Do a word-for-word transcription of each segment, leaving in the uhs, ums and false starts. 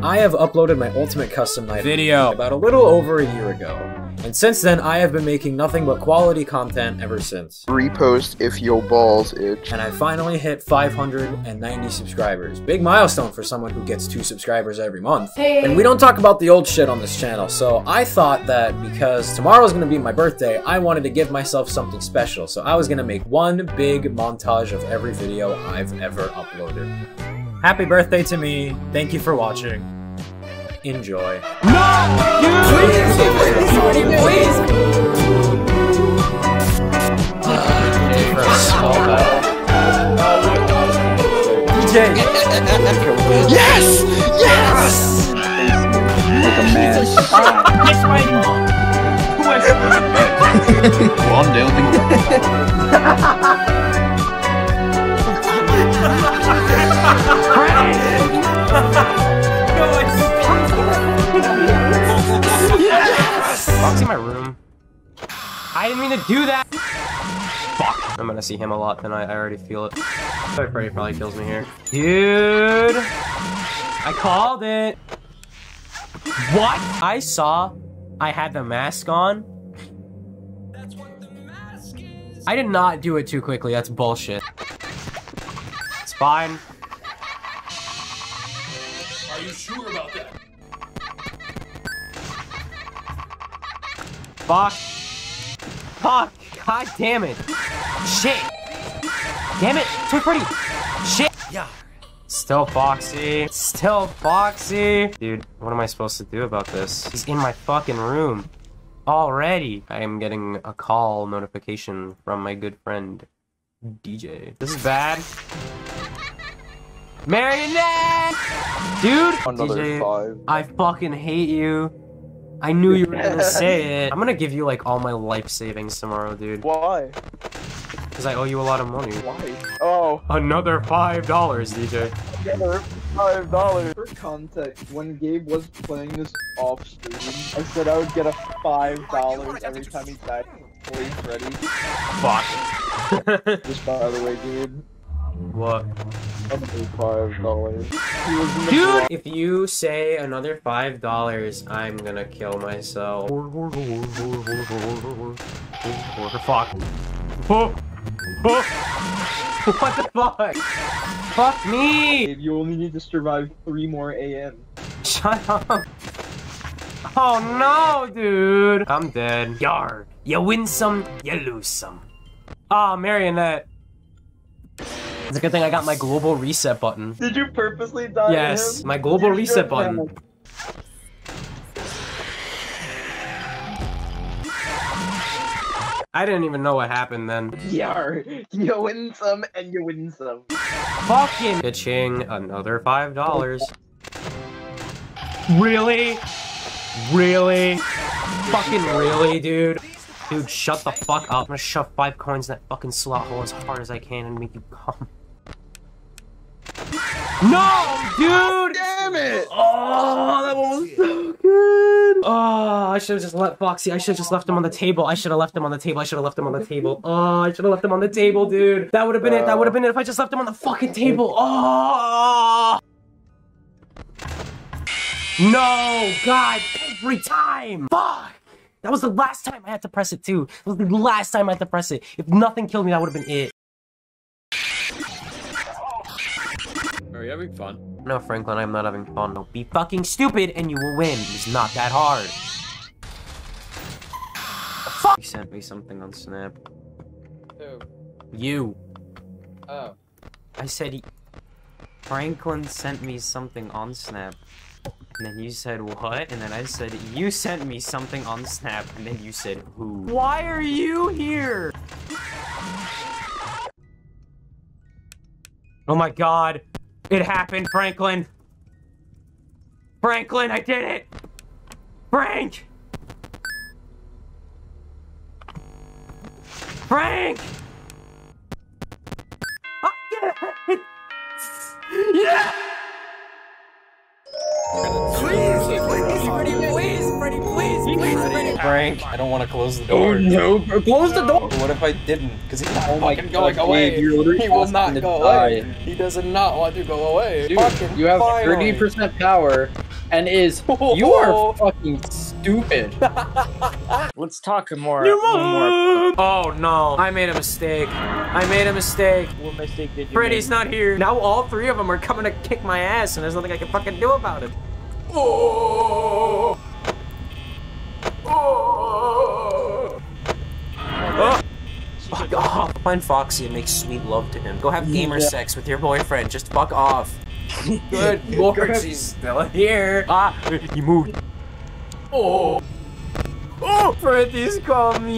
I have uploaded my Ultimate Custom Night video about a little over a year ago. And since then, I have been making nothing but quality content ever since. Repost if your balls itch. And I finally hit five hundred ninety subscribers. Big milestone for someone who gets two subscribers every month. Hey. And we don't talk about the old shit on this channel, so I thought that because tomorrow's gonna be my birthday, I wanted to give myself something special. So I was gonna make one big montage of every video I've ever uploaded. Happy birthday to me. Thank you for watching. Enjoy. No! Dude! Please! Please! Please! For a small battle. D J! Yes! Yes! Like a man. It's my mom! Who I should Well, I'm doing Yes! Foxy, my room. I didn't mean to do that! Fuck. I'm gonna see him a lot tonight, I already feel it. Toy Freddy probably kills me here. Dude! I called it! What? I saw I had the mask on. That's what the mask is. I did not do it too quickly, that's bullshit. It's fine. Are you sure about that? Fuck. Fuck. God damn it. Shit. Damn it. Toy Freddy. Shit. Yeah. Still Foxy. Still Foxy. Dude, what am I supposed to do about this? He's in my fucking room. Already. I am getting a call notification from my good friend, D J. This is bad. Marionette! Dude! Another D J, five. I fucking hate you. I knew you were gonna say it. I'm gonna give you like all my life savings tomorrow, dude. Why? Because I owe you a lot of money. Why? Oh. Another five dollars, D J. Another five dollars. For context, when Gabe was playing this off stream, I said I would get a five dollars every time he died. Toy Freddy. Fuck. Just by the way, Gabe. What? Another five dollars. Dude! If you say another five dollars, I'm gonna kill myself. Fuck. Oh. Oh. What the fuck? Fuck me! Gabe, you only need to survive three more A M. Shut up. Oh no, dude! I'm dead. Yar. You win some, you lose some. Ah, oh, Marionette. It's a good thing I got my global reset button. Did you purposely die? Yes, to him? my global reset button. I didn't even know what happened then. Yar, you win some and you win some. Fucking pitching another five dollars. Really? Really? Fucking really, dude? Dude, shut the fuck up. I'm gonna shove five coins in that fucking slot hole as hard as I can and make you come. No, dude! Damn it! Oh, that one was so good! Oh, I should have just let Foxy. I should have just left him on the table. I should have left him on the table. I should have left him on the table. Oh, I should have left him on the table, dude. That would have been uh, it. That would have been it if I just left him on the fucking table. Oh! No, God, every time! Fuck! That was the last time I had to press it, too. That was the last time I had to press it. If nothing killed me, that would have been it. Are you having fun? No, Franklin, I'm not having fun. Don't be fucking stupid and you will win. It's not that hard. Fuck! He sent me something on Snap. Who? You. Oh. I said he... Franklin sent me something on Snap. And then you said, what? And then I said, you sent me something on Snap. And then you said, who? Why are you here? Oh my god. It happened, Franklin. Franklin, I did it. Frank. Frank. I did it. Yeah. Please, please, Freddy, please, Freddy, please, please, Freddy. Frank, I don't want to close the door. Oh no! Close the door! What if I didn't? Because he's not Oh my fucking God, going away. Dave, He will not to go die. away. He does not want to go away. Dude, Fucking you have finally. thirty percent power. and is you are fucking stupid. Let's talk more. You one more. Oh no, I made a mistake. I made a mistake. What mistake did you Freddy's make? not here. Now all three of them are coming to kick my ass, and there's nothing I can fucking do about it. Oh. Oh. Oh. Fuck off. Find Foxy and make sweet love to him. Go have gamer Yeah. sex with your boyfriend. Just fuck off. Good lord, she's still here. Ah, he moved. Oh. Oh, Freddy's coming.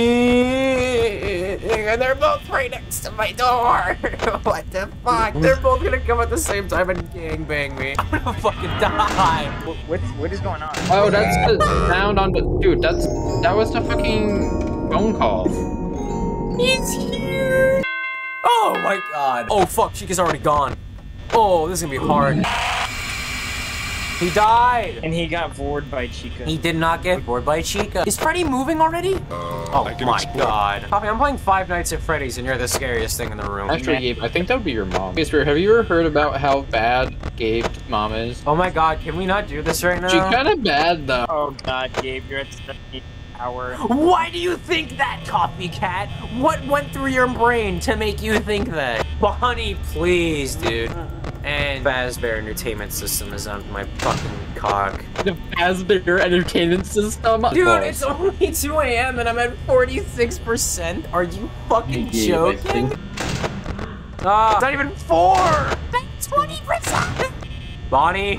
And they're both right next to my door. What the fuck? They're both gonna come at the same time and gangbang me. I'm gonna fucking die. What, what, what is going on? Oh, that's the sound on the dude. That's that was the fucking phone call. He's here. Oh my god. Oh fuck, Chica's already gone. Oh, this is gonna be hard. He died. And he got bored by Chica. He did not get bored by Chica. Is Freddy moving already? Uh, Oh I can my explore. god. Poppy, I'm playing Five Nights at Freddy's and you're the scariest thing in the room. Actually, Gabe, I think that would be your mom. Gabe, have you ever heard about how bad Gabe's mom is? Oh my god, can we not do this right now? She's kind of bad though. Oh god, Gabe, you're at the hour. Why do you think that, copycat? What went through your brain to make you think that? Bonnie, please, dude. And Fazbear Entertainment System is on my fucking cock. The Fazbear Entertainment System. Dude, Balls. it's only two A M and I'm at forty-six percent. Are you fucking Gabe, I joking? think- Ah, it's not even four! That's twenty percent! Bonnie?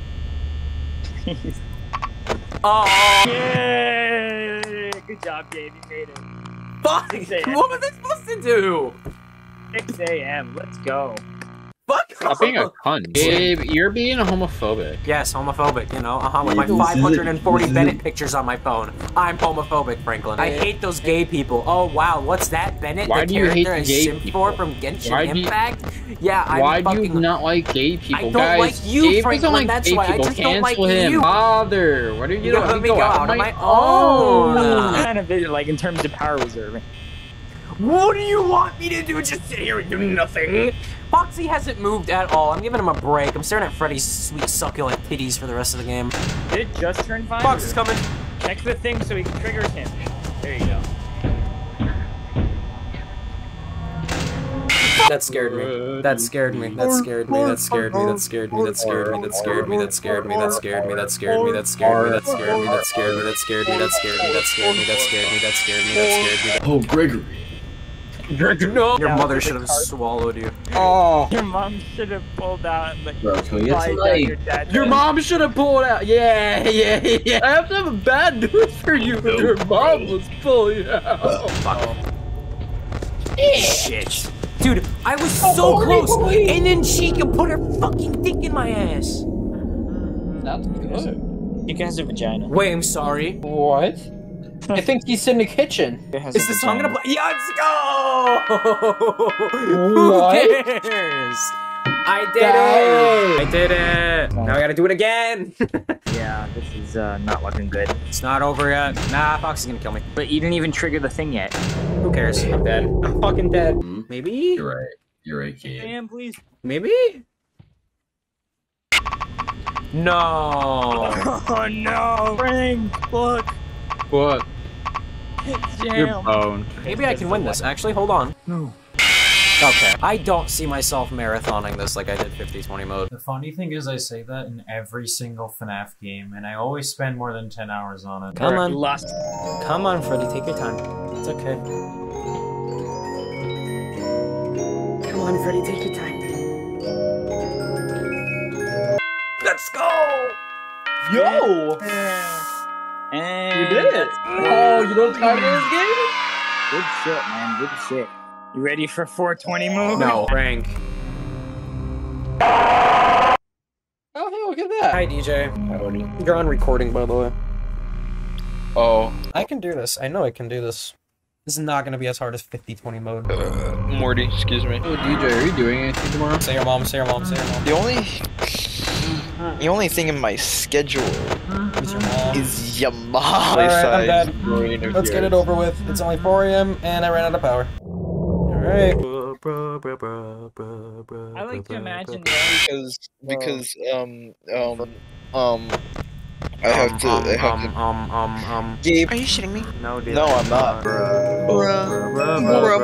Oh, Yay! Good job, Gabe, you made it. fuck! six A M. What was I supposed to do? six A M, let's go. Fuck! Stop being a cunt. Gabe, you're being homophobic. Yes, homophobic, you know, uh-huh, with my This is it. five hundred forty This is Bennett it. pictures on my phone. I'm homophobic, Franklin. I hate those gay people. Oh, wow, what's that, Bennett? Why the do you hate character the I gay simped people? for from Genshin Why do you- Impact? Yeah, I'm Why fucking... do you not like gay people, I don't guys? like you, Gabe Franklin, doesn't like that's gay why. I people. just don't like Cancel him. you. Father, what are you You doing? gotta let me go out on my own. own. Kind of it, like in terms of power reserving. What do you want me to do? Just sit here and do nothing? Foxy hasn't moved at all. I'm giving him a break. I'm staring at Freddy's sweet succulent titties for the rest of the game. Did it just turn five? Fox is coming. Check the thing so he triggers him. There you go. That scared me. That scared me. That scared me. That scared me. That scared me. That scared me. That scared me. That scared me. That scared me. That scared me. That scared me. That scared me. That scared me. That scared me. That scared me. That scared me. That scared me. That scared me. That scared me. Oh, Gregory. No. Your Yeah, mother with the should have card. swallowed you. Oh, Your mom should have pulled out and let you Bro, can we get slide some down your like... dad's your head. mom should have pulled out. Yeah, yeah, yeah. I have to have a bad news for you, but your mom was pulling out. Shit. Dude, I was so close, and then Chica put her fucking dick in my ass. That's good. Chica has a vagina. Wait, I'm sorry. What? I think he's in the kitchen. Chica has Is a the song gonna vagina. play? Yeah, let's go! Who What? cares? I did Dang. it! I did it! Now I gotta do it again! Yeah, this is uh, not looking good. It's not over yet. Nah, Fox is gonna kill me. But you didn't even trigger the thing yet. Who cares? I'm dead. I'm fucking dead. Hmm? Maybe? You're right. You're right, Gabe. Damn, please. Maybe? No! Oh no! Frank, look! What? It's Your jam. phone. Maybe I can win this. Actually, hold on. No. Okay. I don't see myself marathoning this like I did fifty twenty mode. The funny thing is I say that in every single FNAF game, and I always spend more than ten hours on it. Come on. Lost. Come on, Freddy, take your time. It's okay. Come on, Freddy, take your time. Let's go! Yo! And You did it! Oh, you don't tired of this game? Good shit, man. Good shit. You ready for four twenty move? No, Frank. Oh, hey, look at that. Hi, D J. You're on recording, by the way. Oh, I can do this. I know I can do this. This is not gonna be as hard as fifty twenty mode. Morty, excuse me. oh, D J, are you doing anything tomorrow? Say your mom, say your mom, say your mom. The only, the only thing in my schedule It's your mom. is Yamaha. Alright, I'm size. dead. Let's get it over with. It's only four A M and I ran out of power. Alright. I like to imagine Because, because, um, um, Um, I have to. I have um, to. um, um, um. Gabe. Are you shitting me? No, dude. No, I'm not. Bruh. Bruh, bruh,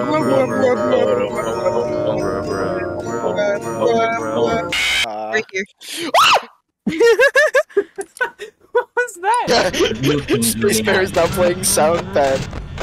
bruh, Uh, Right here. What was that? Space Bear's now playing sound pad.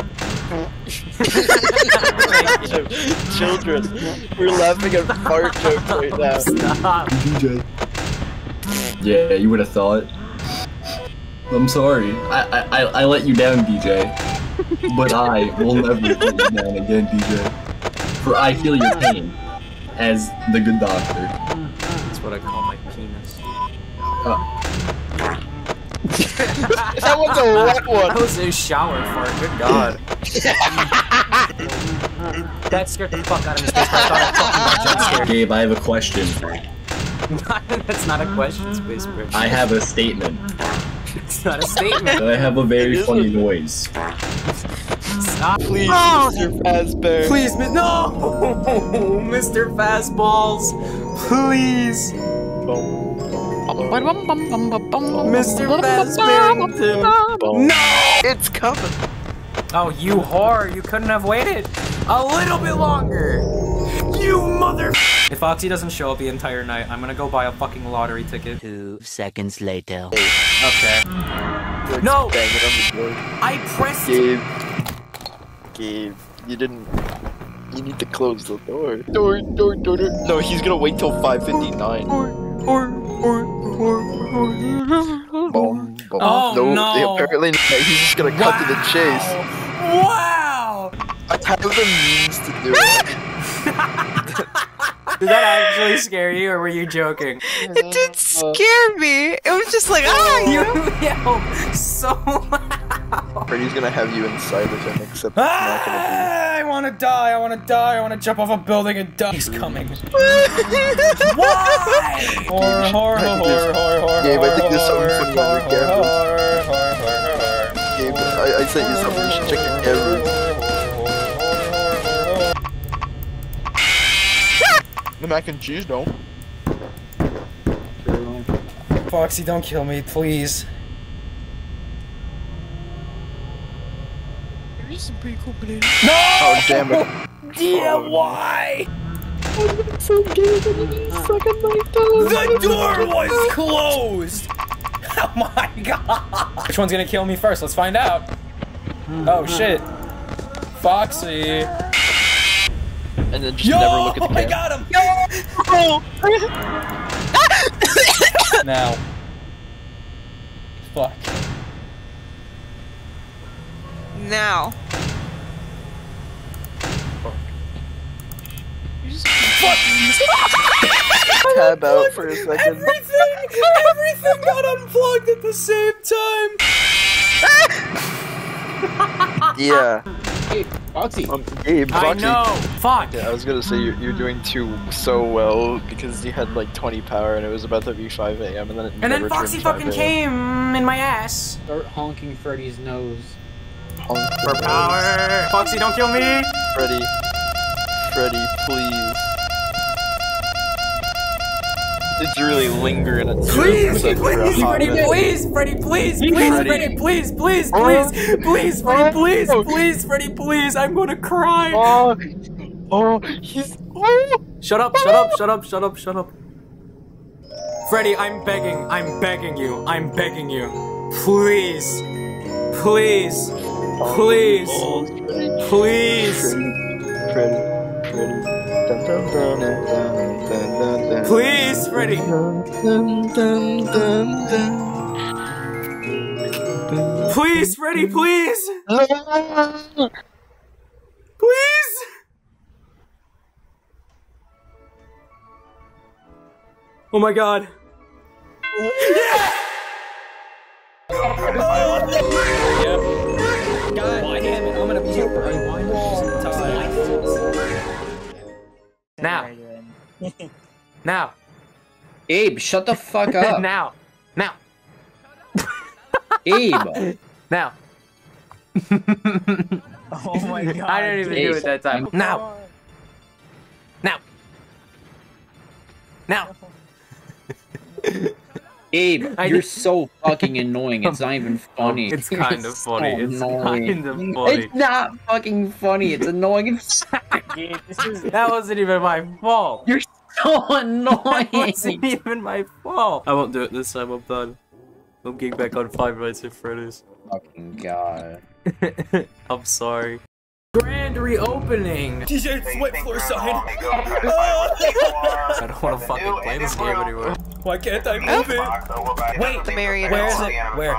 Children, we're laughing at fart jokes right now. Stop. D J. Yeah, you would have thought. I'm sorry. I, I I I let you down, D J. But I will never let you down again, D J. For I feel your pain as the good doctor. That's what I call my penis. Uh, That was a wet one. That was a shower fart. Good God. That scared the fuck out of me. Space Bear. I thought I fucking got jump scared. Gabe, I have a question. That's not a question, Space Bear. I have a statement. It's not a statement. I have a very funny voice. Stop. Please, Oh. Mister Fazbear. Please, mi- no! Mister Fastballs. Please. Mister Fazbear. No! It's coming. Oh, you whore. You couldn't have waited a little bit longer. You mother. If Foxy doesn't show up the entire night, I'm gonna go buy a fucking lottery ticket. Two seconds later. Okay. No! Bang it on the door. I pressed. Gabe. Gabe, you didn't. You need to close the door. Door, door, door, door. No, he's gonna wait till five fifty-nine. Boom, boom. Oh, no. Apparently, he's just gonna cut to the chase. Wow! I have the means to do it. Did that actually scare you, or were you joking? It did scare me. It was just like, ah, You you know? yelled so loud. Freddy's gonna have you inside of him, except it's not gonna Ah, I wanna die, I wanna die, I wanna jump off a building and die. He's coming. Why? Horror, horror, horror, horror, horror. Gabe, I think there's something funny on your cameras. Horror, horror, horror, be. Gabe, I, I sent you something. You should check your cameras. The mac and cheese, don't. Foxy, don't kill me, please. There's some pretty cool bananas. No! Oh, damn it. Yeah, Oh, why? So gay, The door was closed! Oh my god! Which one's gonna kill me first? Let's find out. Oh shit. Foxy. And then just Yo! never look at the I camera. got him! Now. Fuck. Now. Tab out for a second. Everything! Everything got unplugged at the same time! Yeah. Hey, Foxy. Um, Gabe, I Foxy. know! Fuck! Yeah, I was gonna say you're, you're doing too so well because you had like twenty power and it was about to be five A M and then it And never then Foxy turned five fucking A M. came in my ass. Start honking Freddy's nose. Honk For the power! Foxy, don't kill me! nose. Freddy. Freddy, please. It's really lingering at zero Please, percent for a please, hot Freddy, minute. please, Freddy, please, please, Freddy. Freddy, please, please, please, please, Freddy, please, please, Freddy, please, I'm gonna cry. Oh, oh, he's. Oh. Shut up, shut up, shut up, shut up, shut up. Freddy, I'm begging, I'm begging you, I'm begging you. Please, please, please, please, Freddy, Freddy. Dun, dun, dun, dun, dun, dun, dun. please, Freddy. Dun, dun, dun, dun, dun. Please, Freddy, please, No. please. Oh my god. God damn it, I'm gonna be here for Now. Now. Abe, shut the fuck up. Now. Now. Abe. Now. Oh my god. I didn't even do it that time. Now. Now. Now. Abe, I you're did- so fucking annoying. It's not even funny. It's kind of so funny. It's annoying. kind of funny. It's not fucking funny. It's annoying. It's This is, that wasn't even my fault. You're so annoying. That wasn't even my fault. I won't do it this time. I'm done. I'm getting back on Five Nights at Freddy's. Fucking god. I'm sorry. Grand reopening. D J Sweat Floor sign. I don't want to fucking play this game anymore. Why can't I move it? Wait, the Marionette. Where is it? Where?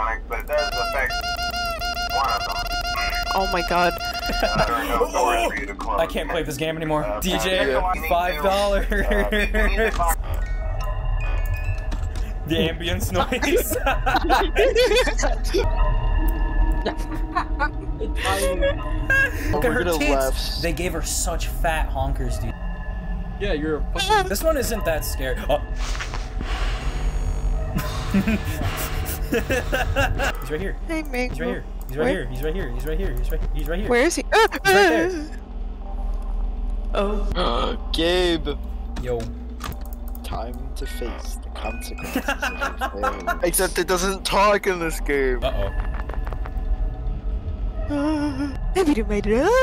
Oh my god. I can't play this game anymore. D J, five dollars. The ambience noise. Look at her tits. They gave her such fat honkers, dude. Yeah, you're a fucking... This one isn't that scary. Oh. He's right here. Hey, Meg. He's right here. He's right here. He's right here. He's right here. He's right. He's right here. Where is he? He's right there. Oh. Gabe. Yo. Time to face the consequences of your failure. Except it doesn't talk in this game. Uh oh. Have you made it up?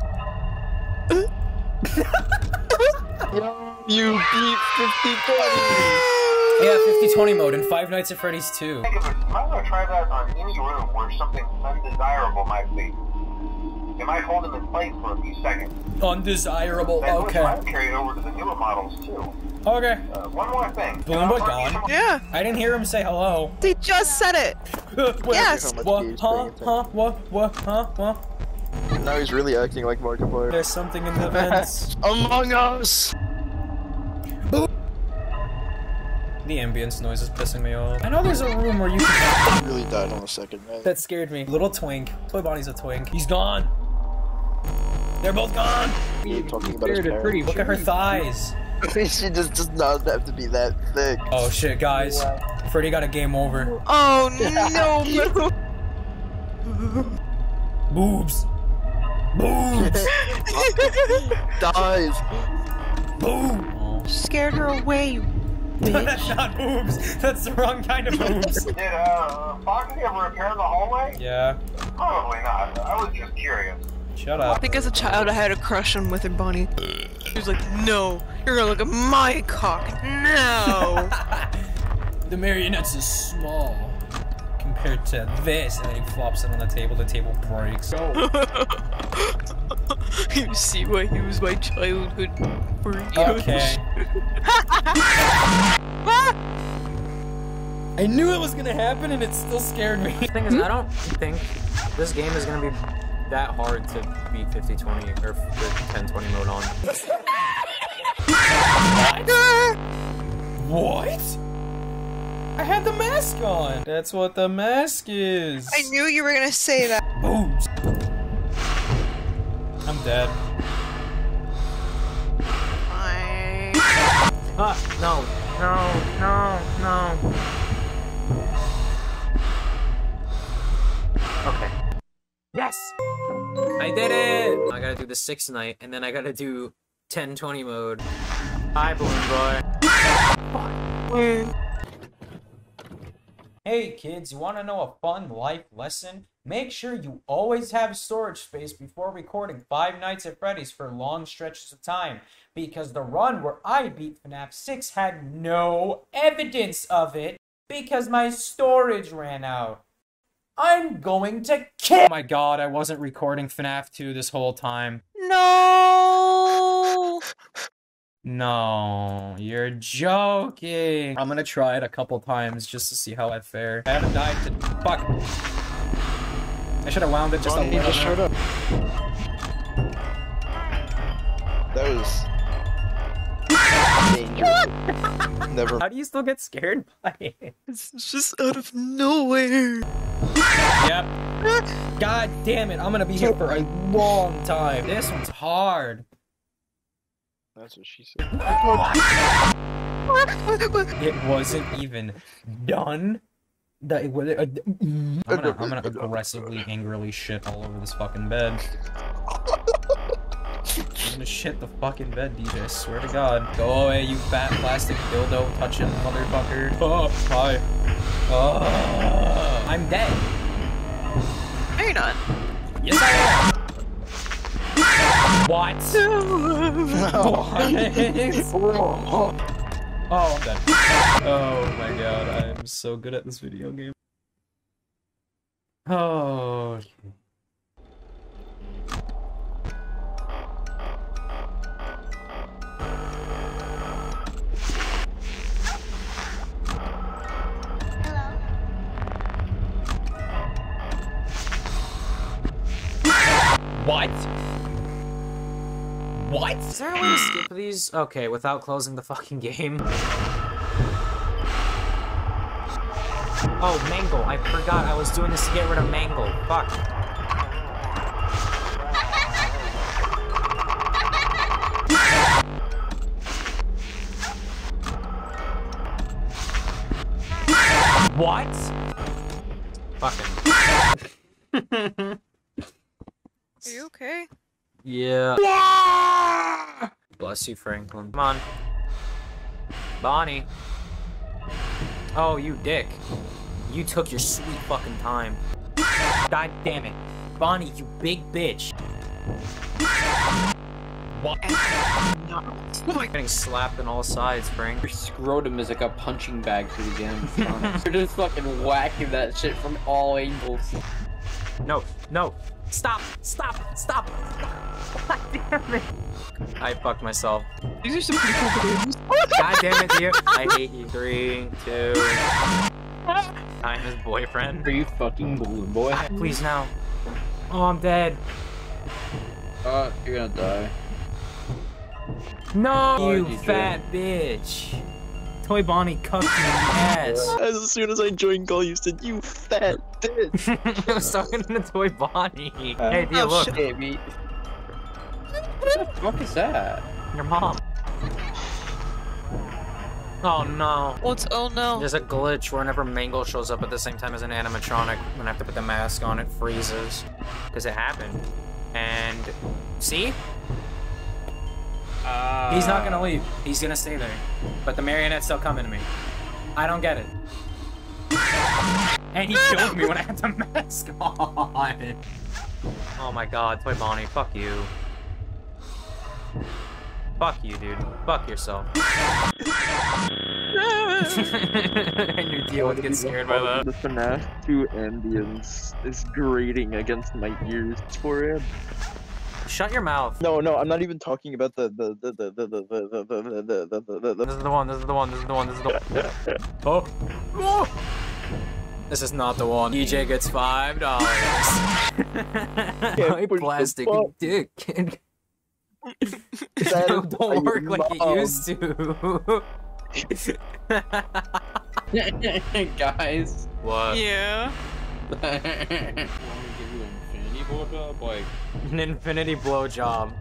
You beat fifty twenty! Yeah, fifty twenty mode in Five Nights at Freddy's two. I'm gonna try that on any room where something undesirable might be. It might hold him in place for a few seconds. Undesirable, That okay. might carry it over to the newer models too. Okay. Uh, one more thing. Balloon Boy gone? Yeah. I didn't hear him say hello. They just said it. Yes. What? Huh? Huh? What? What? Huh? What? Now he's really acting like Markiplier. There's something in the vents. Among Us! The ambience noise is pissing me off. I know there's a room where you can- He really died on the second, right? That scared me. Little twink. Toy Bonnie's a twink. He's gone. They're both gone. You're talking about his parents. Look at her thighs. She just does not have to be that thick. Oh shit, guys. Freddy got a game over. Oh no, no. Boobs. Boobs. Dies. Boom. Scared her away, bitch. That's not boobs. That's the wrong kind of boobs. Did uh, Foxy ever repair the hallway? Yeah. Probably not. I was just curious. Shut I up. think as a child I had a crush on Withered Bonnie. She was like, no, you're gonna look at my cock. No. The marionette's is small compared to this, and then he flops it on the table. The table breaks. You see why he was my childhood freak. Okay. I knew it was gonna happen, and it still scared me. The thing is, I don't think this game is gonna be that hard to beat fifty twenty or the ten twenty mode on. What? I had the mask on. That's what the mask is. I knew you were gonna say that. Boobs. I'm dead. I... Ah, no, no, no, no. Okay. Yes! I did it! I gotta do the sixth night, and then I gotta do ten twenty mode. Hi, Balloon Boy. Hey kids, you want to know a fun life lesson? Make sure you always have storage space before recording Five Nights at Freddy's for long stretches of time, because the run where I beat FNAF six had no evidence of it because my storage ran out. I'm going to kill- Oh my god, I wasn't recording FNAF two this whole time. No. No, you're joking. I'm gonna try it a couple times just to see how I fare. I haven't died to- Fuck. I should have wound it just a He little just showed bit. up. That was dangerous. Never. How do you still get scared by it? It's just out of nowhere. Yep. God damn it, I'm gonna be here for a long time. This one's hard. That's what she said. It wasn't even done. That it, was- uh, I'm gonna, I'm gonna aggressively, angrily shit all over this fucking bed. I'm gonna shit the fucking bed, D J. I swear to God. Go away, you fat plastic dildo touching motherfucker. Oh, hi. Oh, I'm dead. No, you're not. Yes, I am. What? What? Oh, I'm dead. Oh my God, I'm so good at this video game. Oh. What? What? Is there a way to skip these? Okay, without closing the fucking game. Oh, Mangle. I forgot I was doing this to get rid of Mangle. Fuck. What? Fucking. Are you okay? Yeah. Bless you, Franklin. Come on. Bonnie. Oh, you dick. You took your sweet fucking time. God damn it. Bonnie, you big bitch. What? No. Getting slapped on all sides, Frank. Your scrotum is like a punching bag for the game. You're just fucking whacking that shit from all angles. No, no. Stop, stop, stop. God damn it. I fucked myself. These are some pretty cool games. God damn it, you. I hate you. Three, two. I'm his boyfriend. Are you fucking balloon boy? Please now. Oh, I'm dead. Uh, you're gonna die. No, Oh, you D J. fat bitch. Toy Bonnie cucked me in the ass. As soon as I joined Call, you said, you fat bitch. I was talking to Toy Bonnie. Uh, Hey, Thea, oh, look. shit. Baby. What the fuck is that? Your mom. Oh no. What's oh no? There's a glitch whenever Mangle shows up at the same time as an animatronic. When I have to put the mask on, it freezes. Because it happened. And... see? Uh... He's not gonna leave. He's gonna stay there. But the marionette's still coming to me. I don't get it. And he killed me when I had the mask on. Oh my God, Toy Bonnie, fuck you. Fuck you, dude. Fuck yourself. I knew Dio would get scared by that. The FNAF two ambience is grating against my ears for it. Shut your mouth. No, no, I'm not even talking about the the the the the the the the the the the the This is the one, this is the one, this is the one, this is the one. Oh. This is not the one. D J gets five dollars. My plastic dick. Don't, don't work like it used to. Guys. What? Yeah. Like an infinity blowjob.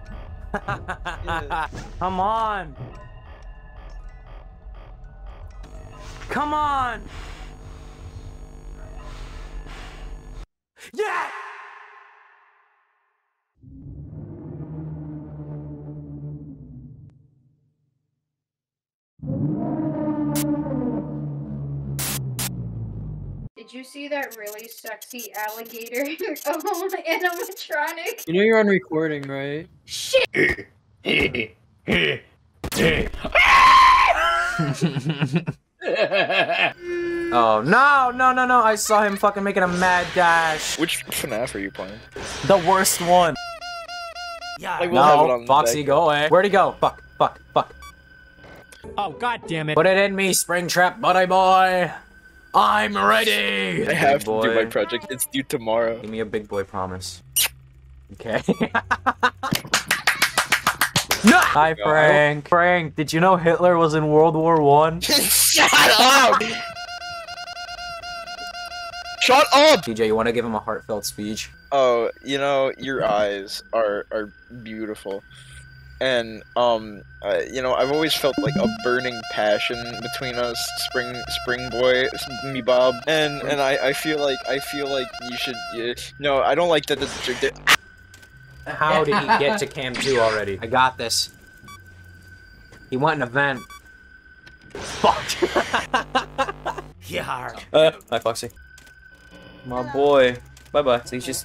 Come on. Come on. Yeah. Did you see that really sexy alligator oh, animatronic? you know you're on recording, right? Shit! Oh no, no, no, no! I saw him fucking making a mad dash. Which FNAF are you playing? The worst one. Yeah. Like, we'll have it No, on the Foxy, deck. go away. Where'd he go? Fuck, fuck, fuck. Oh, god damn it. Put it in me, Springtrap buddy boy. I'm ready. I have Big to boy. do my project. It's due tomorrow. Give me a big boy promise. Okay. No! Hi, Frank. Frank, did you know Hitler was in World War One? Shut up! Shut up! D J, you want to give him a heartfelt speech? Oh, you know, your eyes are are beautiful. And, um, uh, you know, I've always felt like a burning passion between us, Spring, Spring Boy, me Bob, and and I, I feel like I feel like you should, you know, I don't like that. The, How did he get to cam two already? I got this. He went in a vent. Fuck. Yeah. Uh, hi, Foxy. My boy. Bye bye. So he's just.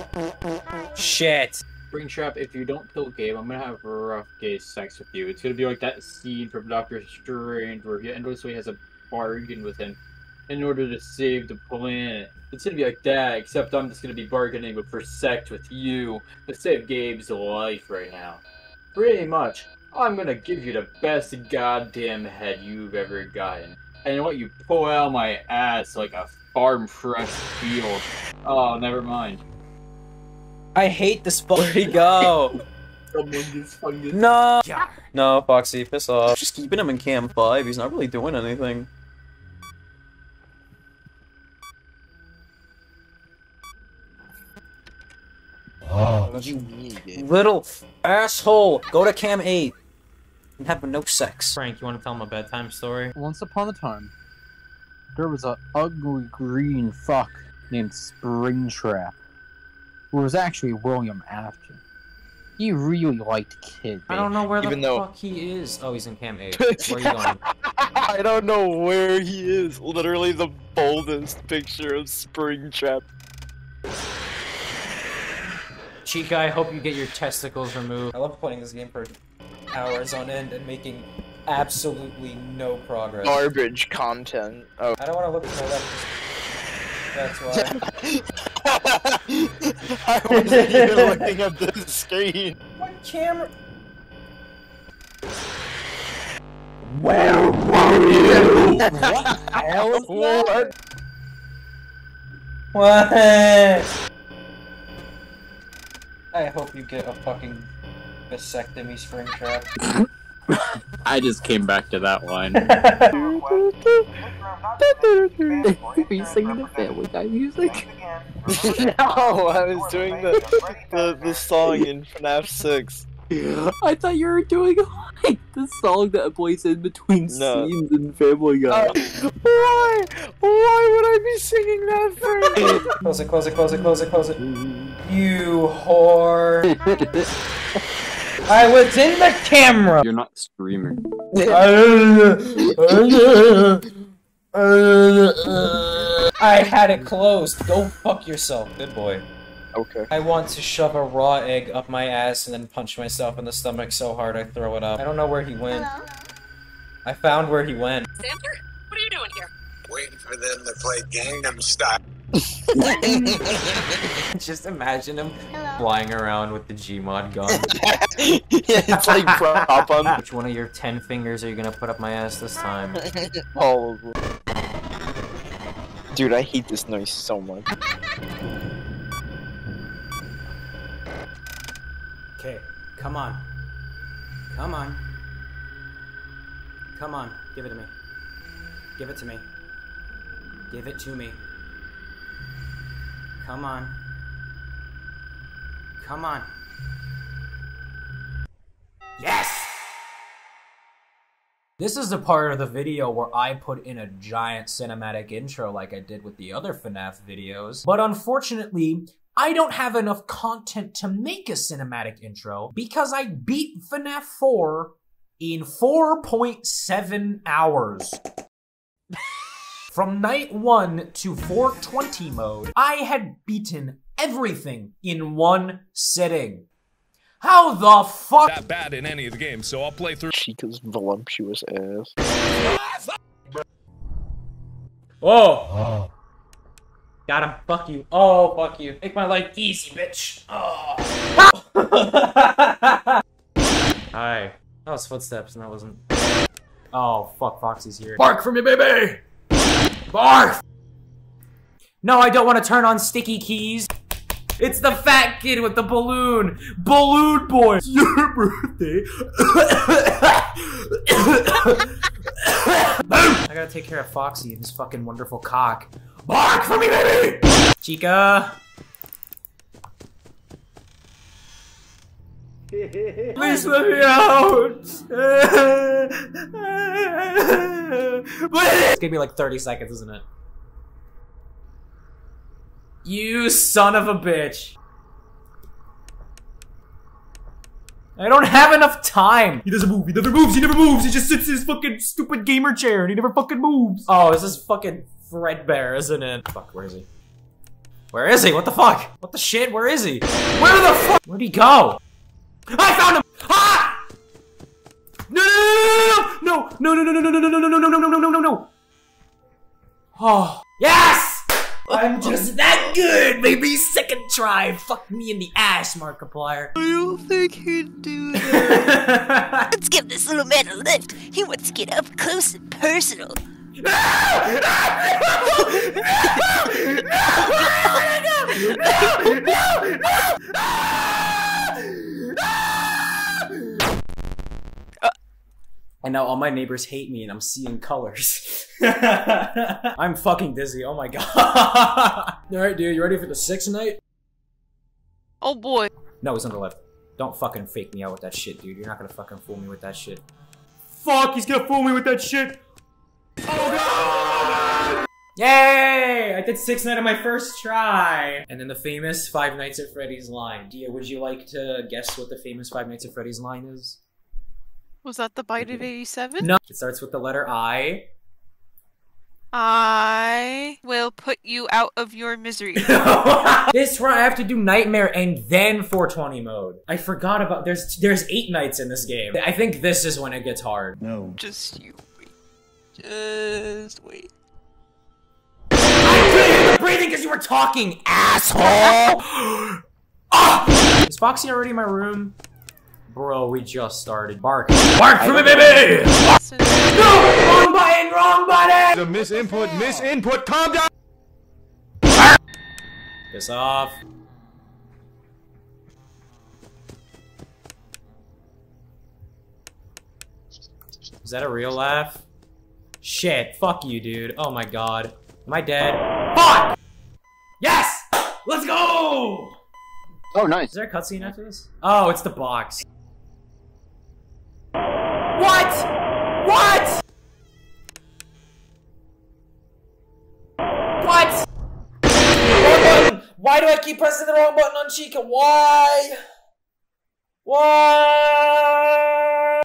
Shit. Springtrap, if you don't kill Gabe, I'm gonna have rough gay sex with you. It's gonna be like that scene from Doctor Strange where he endlessly has a bargain with him in order to save the planet. It's gonna be like that, except I'm just gonna be bargaining with for sex with you to save Gabe's life right now. Pretty much. I'm gonna give you the best goddamn head you've ever gotten. And I want you to pull out my ass like a farm fresh field. Oh, never mind. I hate this. Where'd he go? No. No, Foxy, piss off. Just keeping him in cam five. He's not really doing anything. Oh, you little asshole! Go to cam eight and have no sex. Frank, you want to tell him a bedtime story? Once upon a time, there was a ugly green fuck named Springtrap, who was actually William Afton. He really liked kids. I don't know where Even the though- fuck he is. Oh, he's in cam eight. Where are you going? I don't know where he is. Literally the boldest picture of Springtrap. Chica, I hope you get your testicles removed. I love playing this game for hours on end and making absolutely no progress. Garbage content. Oh. I don't want to look at my left. That's why. I wasn't even looking at the screen. What camera? Where were you? What? Hell What? What? I hope you get a fucking vasectomy, Springtrap. I just came back to that line. Are you singing the Family Guy music? No, I was doing the, the, the song in FNAF six. I thought you were doing like the song that plays in between No. scenes in Family Guy. Uh, why? Why would I be singing that for? Close it, close it, close it, close it, close it. You whore. I was in the camera! You're not streaming. I had it closed. Go fuck yourself. Good boy. Okay. I want to shove a raw egg up my ass and then punch myself in the stomach so hard I throw it up. I don't know where he went. Hello? I found where he went. Xander, what are you doing here? Waiting for them to play Gangnam Style. Just imagine him Hello? flying around with the Gmod gun. Yeah, it's like prop on. Which one of your ten fingers are you gonna put up my ass this time? All of them. Dude, I hate this noise so much. Okay, come on. Come on. Come on, give it to me. Give it to me. Give it to me. Come on. Come on. Yes! This is the part of the video where I put in a giant cinematic intro like I did with the other FNAF videos, but unfortunately, I don't have enough content to make a cinematic intro because I beat FNAF four in four point seven hours. From night one to four twenty mode, I had beaten everything in one sitting. How the fuck? That bad in any of the games, so I'll play through. Chica's voluptuous ass. Oh! Oh. Got him. Fuck you. Oh, fuck you. Make my life easy, bitch. Oh. Hi. That was footsteps and that wasn't... Oh, fuck, Foxy's here. Bark for me, baby! Bark! No, I don't want to turn on sticky keys. It's the fat kid with the balloon. Balloon boy. It's your birthday. I gotta take care of Foxy and his fucking wonderful cock. Bark for me, baby! Chica. Please let me out! It's gonna be like thirty seconds, isn't it? You son of a bitch. I don't have enough time. He doesn't move. He never moves. He never moves. He just sits in his fucking stupid gamer chair and he never fucking moves. Oh, this is fucking Fredbear, isn't it? Fuck, where is he? Where is he? What the fuck? What the shit? Where is he? Where the fuck? Where'd he go? I found him! Ah! No, no, no, no, no, no, no, no, no, no, no, no, no, no, no, no, no, no, no. Oh, yes! I'm just that good, baby. Second try. Fuck me in the ass, Markiplier. I don't think he'd do that. Let's give this little man a lift. He wants to get up close and personal. And now all my neighbors hate me and I'm seeing colors. I'm fucking dizzy, oh my god. Alright dude, you ready for the sixth night? Oh boy. No, he's on the left. Don't fucking fake me out with that shit, dude. You're not gonna fucking fool me with that shit. Fuck, he's gonna fool me with that shit. Oh god! Yay! I did six night on my first try. And then the famous Five Nights at Freddy's line. Dia, would you like to guess what the famous Five Nights at Freddy's line is? Was that the bite of eighty-seven? No. It starts with the letter I. I will put you out of your misery. This run I have to do Nightmare and then four twenty mode. I forgot about there's there's eight nights in this game. I think this is when it gets hard. No. Just you wait. Just wait. I couldn't hear the breathing because you were talking, asshole! Oh! Is Foxy already in my room? Bro, we just started. Bark. Bark for me, baby! No! Wrong button! Wrong button! The miss input, miss input, calm down! Piss off. Is that a real laugh? Shit, fuck you, dude. Oh my god. Am I dead? Fuck! Yes! Let's go! Oh, nice. Is there a cutscene after this? Oh, it's the box. What? What? What? Wrong button. Why do I keep pressing the wrong button on Chica? Why? What?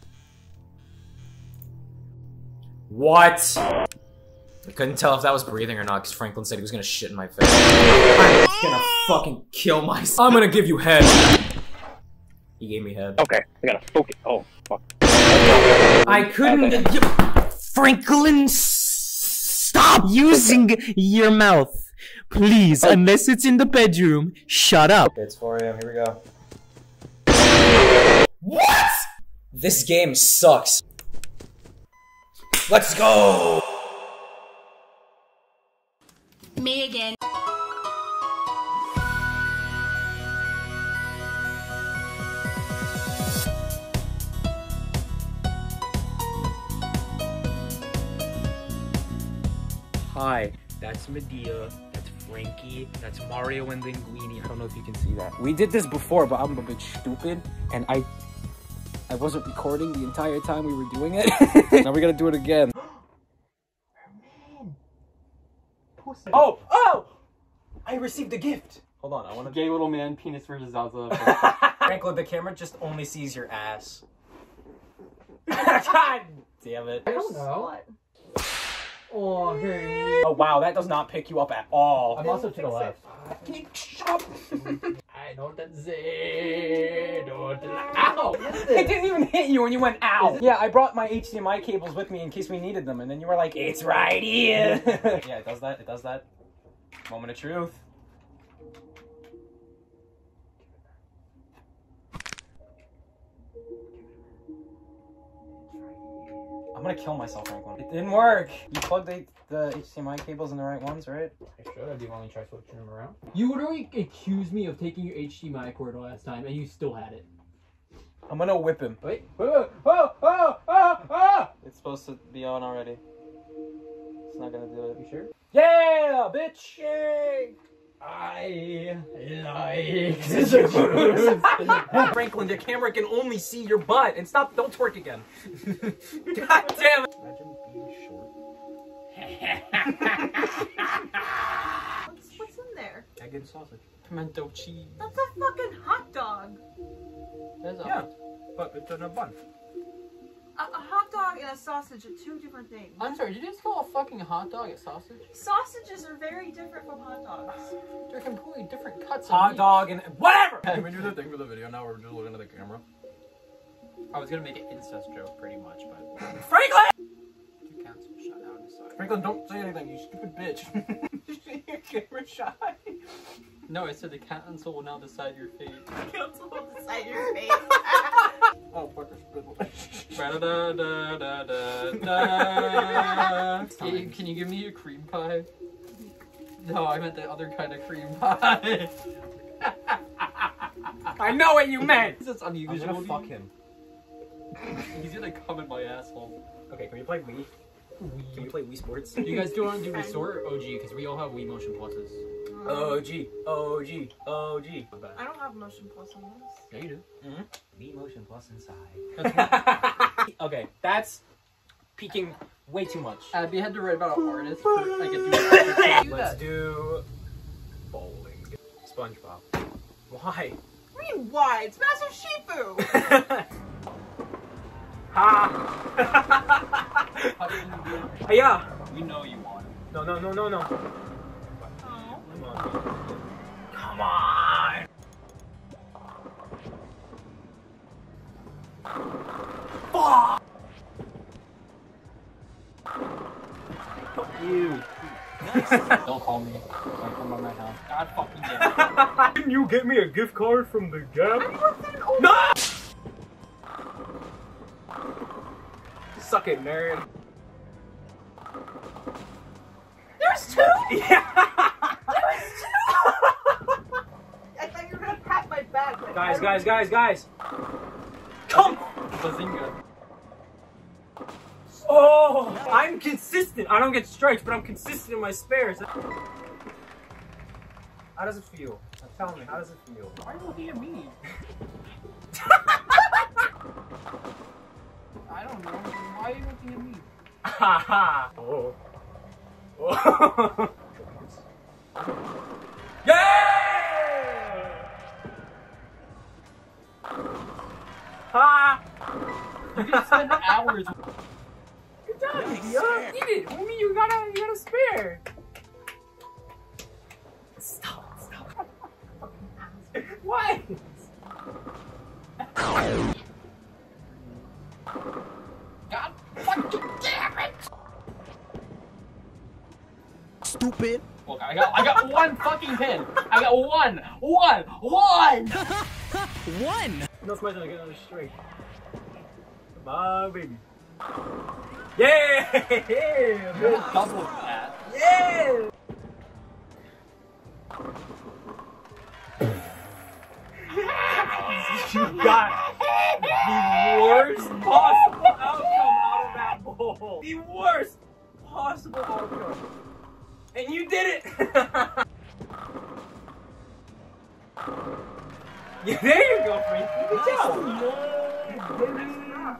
What? I couldn't tell if that was breathing or not because Franklin said he was gonna shit in my face. I'm gonna fucking kill myself. I'm gonna give you head. He gave me head. Okay, I gotta focus. Oh, fuck. I couldn't. Franklin, stop using your mouth. Please, unless it's in the bedroom, shut up. It's four A M, here we go. What? This game sucks. Let's go! Me again. Hi, that's Medea, that's Frankie, that's Mario and Linguini. I don't know if you can see that. We did this before, but I'm a bit stupid, and I I wasn't recording the entire time we were doing it. Now we're gonna do it again. Oh, oh! I received a gift. Hold on, I wanna- Gay little man, penis versus Zaza. Franklin, the camera just only sees your ass. God damn it. I don't know. Oh, hey. Oh, wow, that does not pick you up at all. I'm also to the left. I don't say, don't ow! It didn't even hit you when you went ow! Yeah, I brought my H D M I cables with me in case we needed them, and then you were like, it's right here! Yeah, it does that, it does that. Moment of truth. I'm gonna kill myself, Franklin. It didn't work! You plugged the, the H D M I cables in the right ones, right? I should have. You only tried switching them around. You literally accused me of taking your H D M I cord last time, and you still had it. I'm gonna whip him. Wait. Oh, oh, oh, oh, oh! It's supposed to be on already. It's not gonna do it. You sure? Yeah, bitch! Yay! I like scissors. Franklin, the camera can only see your butt. And stop, don't twerk again. God damn it! Imagine being short. What's, what's in there? Egg and sausage. Pimento cheese. That's a fucking hot dog. That's Yeah. but it's in a bun. A, a hot dog and a sausage are two different things. I'm sorry, did you just call a fucking hot dog a sausage? Sausages are very different from hot dogs. They're completely different cuts of Hot meat. dog and whatever! Can we do the thing for the video now? We're just looking at the camera. I was gonna make an incest joke pretty much, but... Franklin! You cancel shut out aside. Franklin, don't say anything, you stupid bitch. You're camera shy. No, I said the cancel will now decide your fate. Cancel will decide your fate. Oh, fuck, I spit. Da da da da da da. Can, can you give me a cream pie? No, I meant the other kind of cream pie. I know what you meant! That's unusual. I'm gonna fuck him. He's gonna come in my asshole. Okay, can we play Wii? Wii. Can we play Wii Sports? You guys do want to do Restore or O G? Because we all have Wii Motion Pluses. O G, O G, O G. I don't have Motion Plus on this. Yeah, you do. Mm-hmm. Wii Motion Plus inside. Okay, that's peeking way too much. Abby had to write about an artist. For, I could do Let's do bowling. SpongeBob. Why? What do you mean, why? It's Master Shifu! Ha! Yeah. We know you want it. No, no, no, no, no. Oh. Come on. Come on. Fuck. Fuck you. Don't call me. Don't come by my house. God fucking damn it. Can you get me a gift card from the Gap? No! Suck it, nerd. There's two? Yeah! There's two? I thought you were gonna pat my back. But Guys, guys, guys, guys. Come! Bazinga. Oh! I'm consistent. I don't get strikes, but I'm consistent in my spares. How does it feel? Tell me, how does it feel? Why are you looking at me? I don't know. Why are you looking at me? Ha ha! Oh. Oh. Yeah! Ha! You can spend hours. Good job, nice. Yeah. Eat it, homie. You gotta, you gotta spare. Stop, stop. What? God fucking damn it! Stupid. Look, I got, I got one fucking pin. I got one, one, one. One. No smash, I get another straight. Come on, baby. Yeah! Yeah! Double that. Yeah! You got the worst possible outcome out of that bowl. The worst possible outcome. And you did it! Yeah, there you go, Frankie. Good job. No.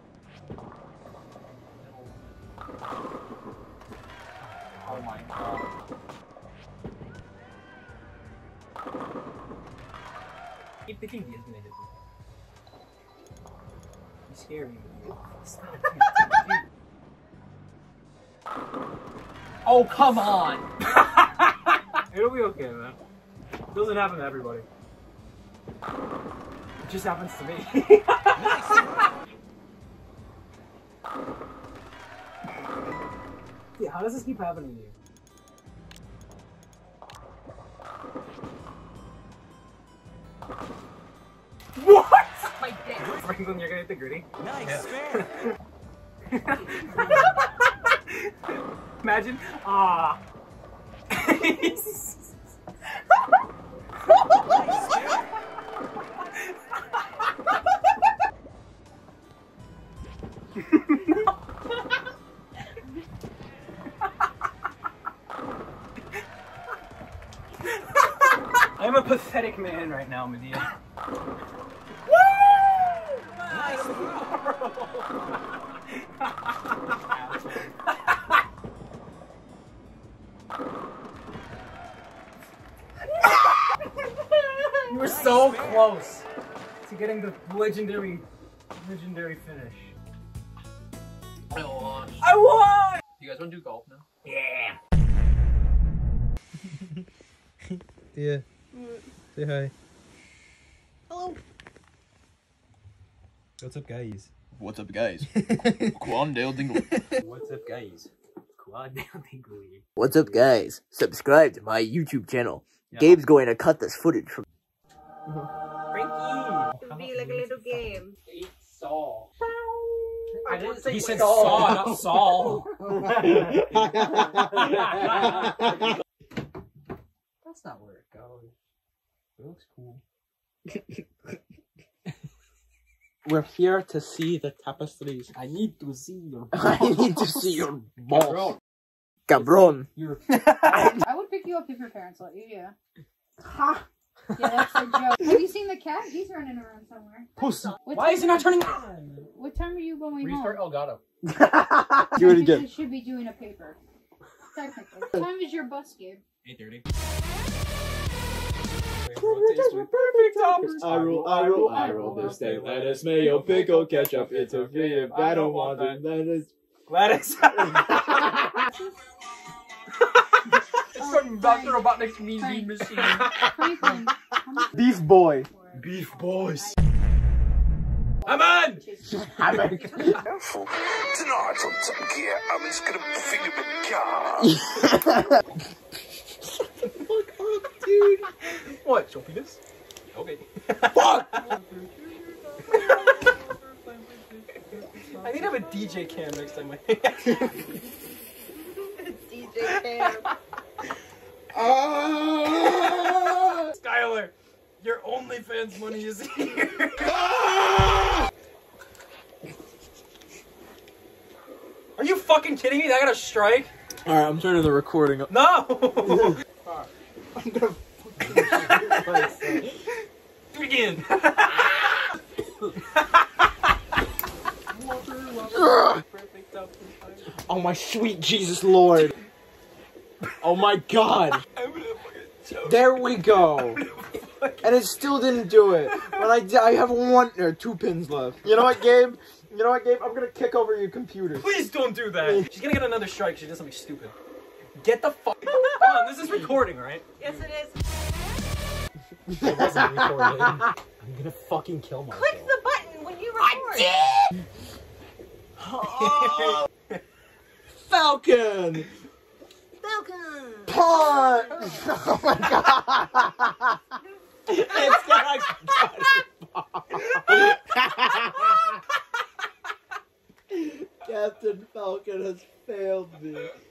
Oh my god. Keep thinking the internet is. You scare me. Stop. Oh, come on! It'll be okay, man. It doesn't happen to everybody. It just happens to me. Yeah, how does this keep happening to you? What? My dick. Franklin, you're gonna hit the gritty? Nice, fair. Imagine. Ah. I'm a pathetic man right now, Medea. Woo! Nice. You were so close to getting the legendary Legendary finish. I won. I won! You guys want to do golf now? Yeah. Yeah. Say hi. Hello. What's up, guys? What's up, guys? Quandale Dingle. What's up, guys? Quandale Dingle. What's up, guys? Subscribe to my YouTube channel. Yeah. Gabe's going to cut this footage from. Frankie! It'll be like a little game. It's Saul. I didn't say He said Saul, Saul, not Saul. That's not where it goes. It looks cool. We're here to see the tapestries. I need to see your I need to see your balls. Cabron. You're I would pick you up if your parents let you, yeah. Ha! Yeah, that's the joke. Have you seen the cat? He's running around somewhere. Pussy. What Why time is it not turning on? What time are you going Restart home? Elgato. Do it You again. should be doing a paper. Technically. What time is your bus, Gabe? eight thirty. I roll, I roll, I roll this steak, lettuce, mayo, pickle, ketchup. It's okay if I don't want it. Lettuce. Gladys. It's from Doctor Robotnik's Mean Machine. Franklin. Beef boy. Beef boys. I'm on! I'm a... Careful. Tonight on Top Gear, I'm just gonna fill you with car. Fuck up, dude. What? Show penis? Okay. Fuck! I need to have a D J cam next time. D J Cam. Ah! Skylar, your OnlyFans money is here. Are you fucking kidding me? I got a strike? Alright, I'm turning the recording up. No! I'm gonna Do it again. Oh my sweet Jesus Lord. Oh my God. There we go. And it still didn't do it. When I I have one or two pins left. You know what, Gabe? You know what, Gabe? I'm gonna kick over your computer. Please don't do that. She's gonna get another strike. She did something stupid. Get the fuck. Come on, this is recording, right? Yes, it is. It wasn't recording. I'm gonna fucking kill myself. Click the button when you record. Oh, Falcon! Falcon! Punch! Oh my God! It's gonna Captain Falcon has failed me.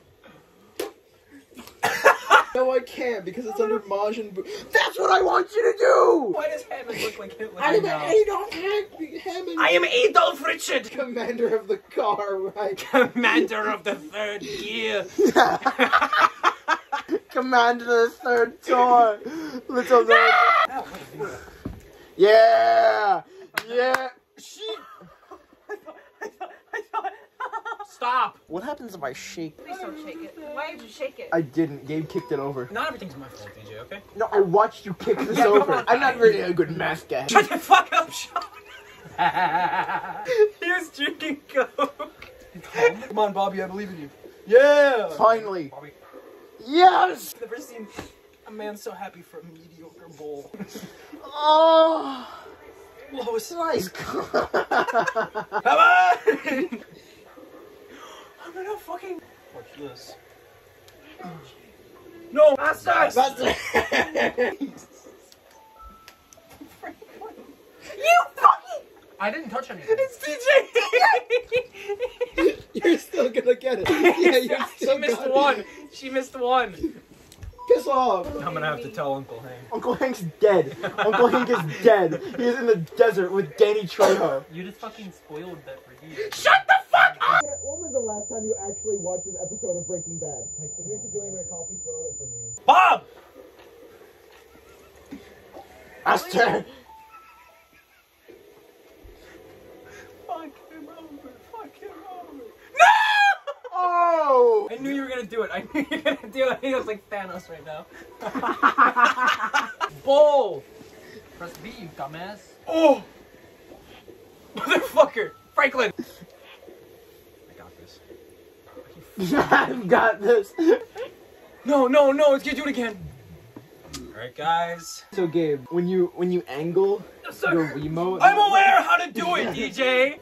No, I can't because it's under Majin Buu. That's what I want you to do! Why does Hammond look like Hitler? I'm now? Adolf Ham- Hammond. I am Adolf Richard! Commander of the car, right? Commander of the third gear! Commander of the third tour! Little no! Yeah! Yeah! She... Stop! What happens if I shake? Please don't shake it. Why did you shake it? I didn't. Gabe kicked it over. Not everything's my fault, D J, okay? No, I watched you kick this Yeah, over. come on. I'm not really a good math guy. Shut the fuck up, Sean! He was drinking Coke. Come on, Bobby, I believe in you. Yeah! Finally. Bobby. Yes! I've never seen a man so happy for a mediocre bowl. Oh! Lois. Nice. Come on! I'm gonna fucking... Watch this. No! That's that! That's it. You fucking... I didn't touch anything. It's D J! You're still gonna get it. Yeah, you're still She missed got one. it. She missed one. Piss off. I'm gonna have to tell Uncle Hank. Uncle Hank's dead. Uncle Hank is dead. He is in the desert with Danny Trejo. You just fucking spoiled that for you. Shut the fuck up! When was the last time you actually watched an episode of Breaking Bad? It makes you feel like when a coffee spoiled it for me. Bob! Master! Fuck him over. Fuck him over. Oh! I knew you were gonna do it. I knew you were gonna do it. He looks like Thanos right now. Bull! Press B, you dumbass. Oh! Motherfucker! Franklin! I got this. I've got this. No, no, no, let's get do it again. Alright, guys. So, Gabe, when you when you angle your remote... I'm aware how to do it, D J!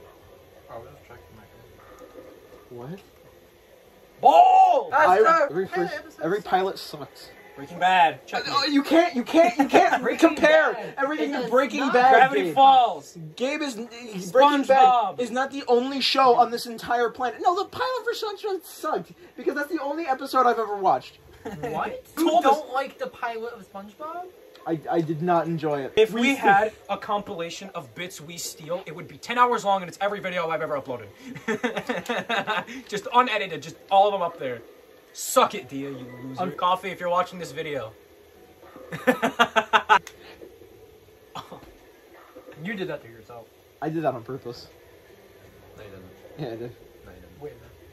What? Ball! I, every, first, every pilot sucks. Breaking Bad. Check Oh, you can't, you can't, you can't compare Bad. everything It to does Breaking not. Bad. Gravity Gabe. Falls. Gabe is Breaking Bad SpongeBob. is not the only show on this entire planet. No, the pilot for Sunshine sucked because that's the only episode I've ever watched. What? You don't like the pilot of SpongeBob? I, I did not enjoy it. If we had a compilation of bits we steal, it would be ten hours long and it's every video I've ever uploaded. Just unedited, just all of them up there. Suck it, Dia, you loser. Um, Coffee, if you're watching this video. You did that to yourself. I did that on purpose. No, you didn't. Yeah, I did. No, you didn't. Wait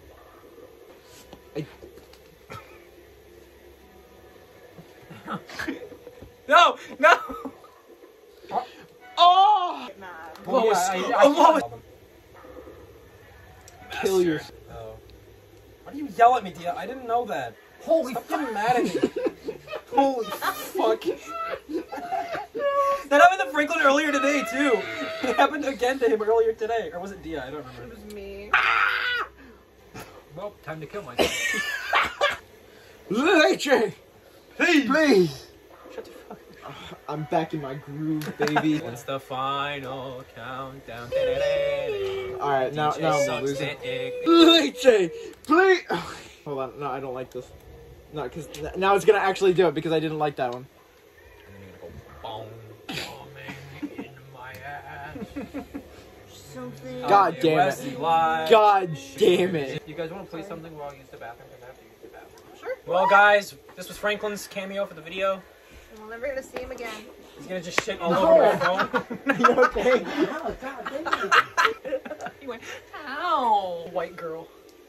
a minute. No, no! Oh! Lois, I, I, oh, Lois. Kill yourself. Oh. Why do you yell at me, Dia? I didn't know that. Holy Stop getting mad at me. Holy fuck. That happened to Franklin earlier today, too. It happened again to him earlier today. Or was it Dia? I don't remember. It was me. Ah! Well, time to kill myself. Hey, Jay! Please! Please! Shut the fuck up. I'm back in my groove, baby. It's the final countdown. Alright, now, now I'm losing. Dick. Hey, Jay! Please! Hold on, no, I don't like this. No, because now it's gonna actually do it because I didn't like that one. And then you're gonna go boom, bombing in my ass. Something. God damn it. God damn it. You guys want to play something while I use the bathroom? Because I have to use the bathroom. Sure. Well, guys, this was Franklin's cameo for the video. We're never gonna see him again. He's gonna just shit all No. over my phone. You okay? Oh, God, He went, ow! White girl.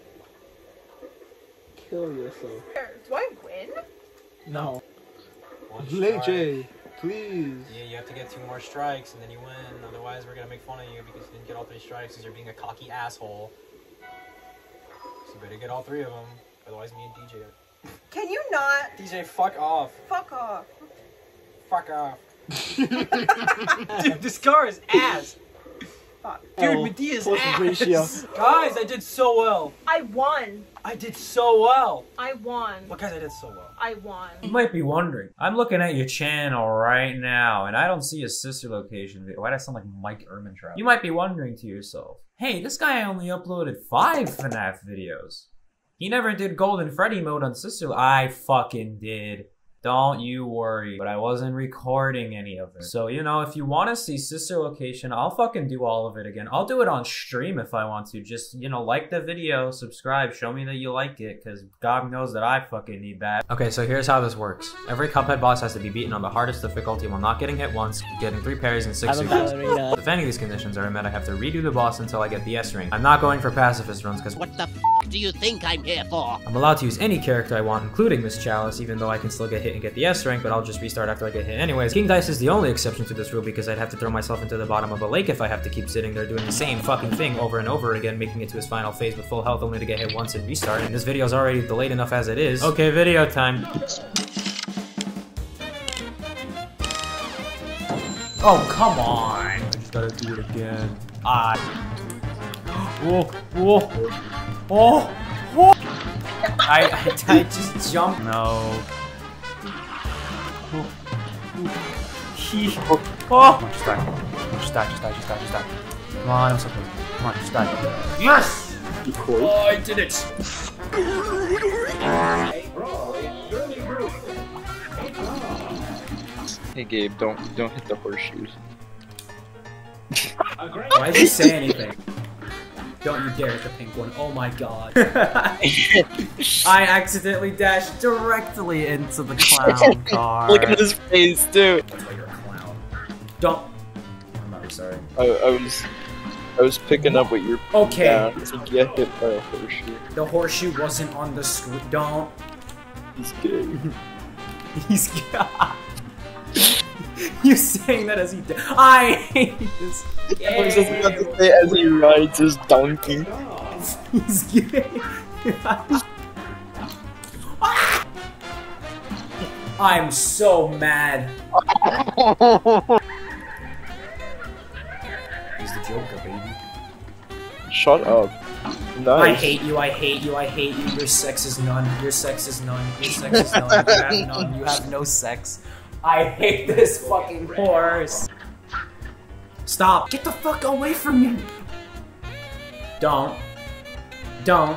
Kill yourself. Do I win? No. One Hey, strike. Jay, please. Yeah, you have to get two more strikes and then you win. Otherwise, we're gonna make fun of you because you didn't get all three strikes because you're being a cocky asshole. So you better get all three of them. Otherwise, me and D J. Can you not? D J, fuck off. Fuck off. Fuck off. Dude, this car is ass. Fuck. Dude, L Medea's plus ass. ratio. Guys, I did so well. I won. I did so well. I won. But guys, I did so well. I won. You might be wondering, I'm looking at your channel right now, and I don't see a sister location video. Why do I sound like Mike Ehrmantraut? You might be wondering to yourself, hey, this guy only uploaded five FNAF videos. He never did Golden Freddy mode on sister. I fucking did. Don't you worry. But I wasn't recording any of it. So, you know, if you want to see sister location, I'll fucking do all of it again. I'll do it on stream if I want to. Just, you know, like the video, subscribe, show me that you like it, because God knows that I fucking need that. Okay, so here's how this works. Every Cuphead boss has to be beaten on the hardest difficulty while not getting hit once, getting three parries and six seconds. If any of these conditions are met, I have to redo the boss until I get the S ring. I'm not going for pacifist runs, because What the f do you think I'm here for? I'm allowed to use any character I want, including Miss Chalice, even though I can still get hit and get the S rank, but I'll just restart after I get hit anyways. King Dice is the only exception to this rule because I'd have to throw myself into the bottom of a lake if I have to keep sitting there doing the same fucking thing over and over again, making it to his final phase with full health only to get hit once and restart, and this video's already delayed enough as it is. Okay, video time. Oh, come on! I just gotta do it again. Ah. Whoa, whoa, whoa, whoa! I, I, I just jumped. No. Oh. He. Oh. Come on, just die. Just die, just die, just die, just die. Come on, I'm so close. Come on, just die. Yes! Oh, I did it! Hey Gabe, don't don't hit the horseshoes. Why did you say anything? Don't you dare hit the pink one. Oh my god. I accidentally dashed directly into the clown car. Look at his face, dude. That's why you're a clown. Don't. I'm not sorry. I, I was I was picking up what you're Okay. down to get hit by a horseshoe. The horseshoe wasn't on the screen. Don't. He's gay. He's gay. You saying that as he did. I hate this game. I was just about to say as he rides his donkey. He's gay. I'm so mad. He's the Joker, baby. Shut up. Nice. I hate you, I hate you, I hate you. Your sex is none. Your sex is none. Your sex is none. You have none. You have no sex. I hate this fucking horse. Stop. Get the fuck away from me. Don't. Don't.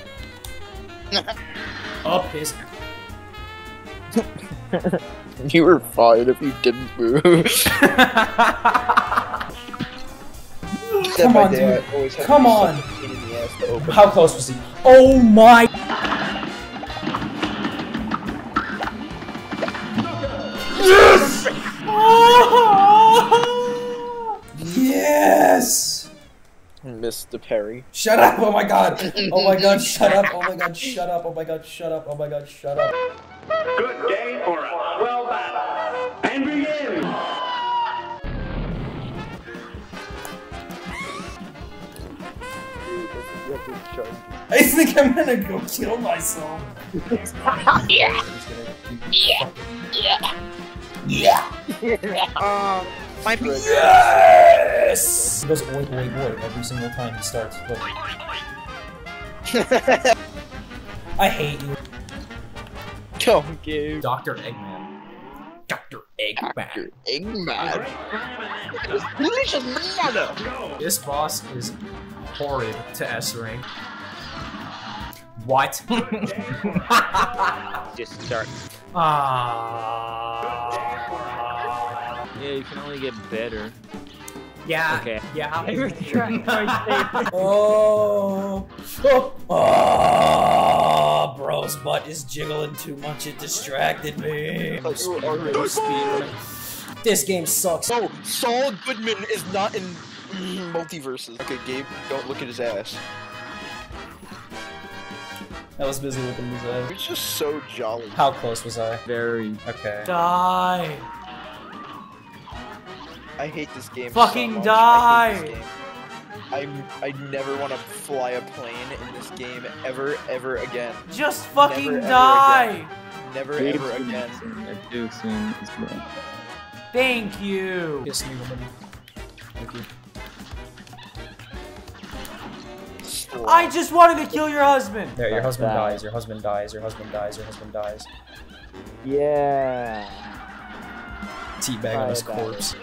Up his. You were fine if you didn't move. Come on, dude. Come on. How close was he? Oh my. Yes! Yes! Mister Perry. Shut up! Oh my god! Oh my god, shut up! Oh my god, shut up! Oh my god, shut up! Oh my god, shut up! Good day for a swell battle. And begin! I think I'm gonna go kill myself. Yeah. Yeah. Yeah. Yeah. Um, might be. Yes! He goes oink oink oink every single time he starts. Look. I hate you. Don't give. Doctor Eggman. Doctor Eggman. Doctor Eggman. Delicious banana. This boss is horrid to S rank. What? Just start. Ah. Yeah, you can only get better. Yeah. Okay. Yeah. Oh. Oh. Oh. Bro's butt is jiggling too much. It distracted me. This game sucks. Oh, Saul Goodman is not in multiverses. Okay, Gabe, don't look at his ass. I was busy looking at his ass. He's just so jolly. How close was I? Very. Okay. Die. I hate this game. Fucking so much. die. I hate this game. I'm, I never want to fly a plane in this game ever, ever again. Just fucking never, die. Never, ever again. Thank you. Kiss me, woman. Thank you. I just wanted to kill your husband. There, your husband that. dies. Your husband dies. Your husband dies. Your husband dies. Yeah. Teabag on his corpse.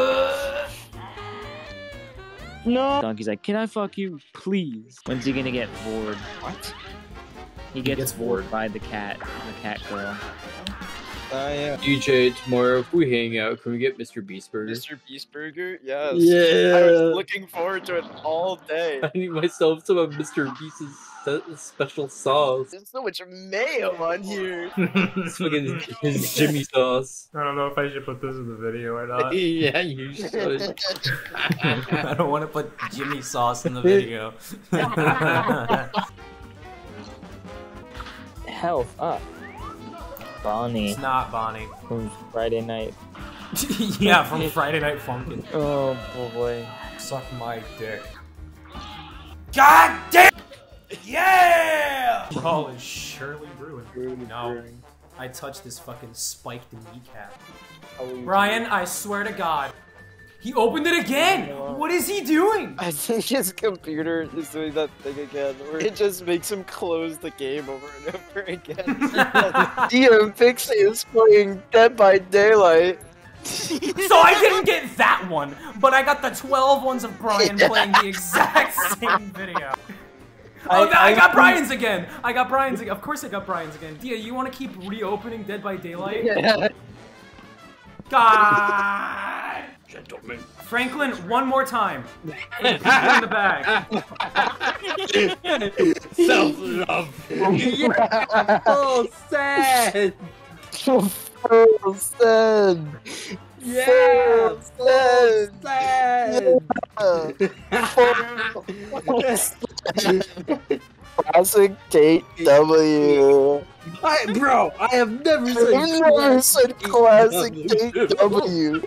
No. Donkey's like, can I fuck you, please? When's he gonna get bored? What? He gets, gets bored bored. by the cat, the cat girl. Uh, yeah. D J, tomorrow if we hang out, can we get Mister Beast Burger? Mister Beast Burger? Yes. Yeah. I was looking forward to it all day. I need myself some of Mister Beast's special sauce. There's so much mayo on here. It's fucking his Jimmy sauce. I don't know if I should put this in the video or not. Yeah, you should. I don't want to put Jimmy sauce in the video. Health up. Bonnie. It's not Bonnie. From Friday night. Yeah, from Friday Night Funkin'. Oh boy. Suck my dick. God damn! Yeah! Brawl is surely ruined. No. I touched this fucking spiked kneecap. Brian, I swear to God. He opened it again! What is he doing? I think his computer is doing that thing again, where it just makes him close the game over and over again. D M Pixie is playing Dead by Daylight. So I didn't get that one, but I got the twelve ones of Brian playing the exact same video. Oh, I, I got Brian's again! I got Brian's again. Of course I got Brian's again. Dia, you want to keep reopening Dead by Daylight? Yeah. God! Gentlemen. Franklin, one more time. In the bag. Self-love. Yeah. Oh, sad. So sad. Yeah. So sad. Classic Kate W. I, bro, I have never said. I've never said classic K W.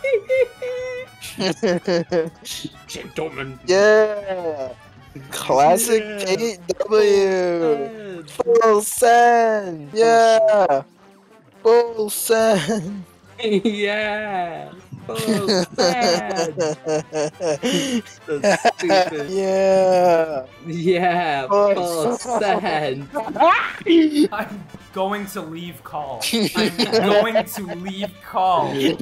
Gentlemen. Yeah. Classic Yeah. K W. Full send. Yeah. Full send. Yeah. Full send. That's stupid. Yeah. Yeah. Full send. I'm going to leave call. I'm going to leave call. Yeah.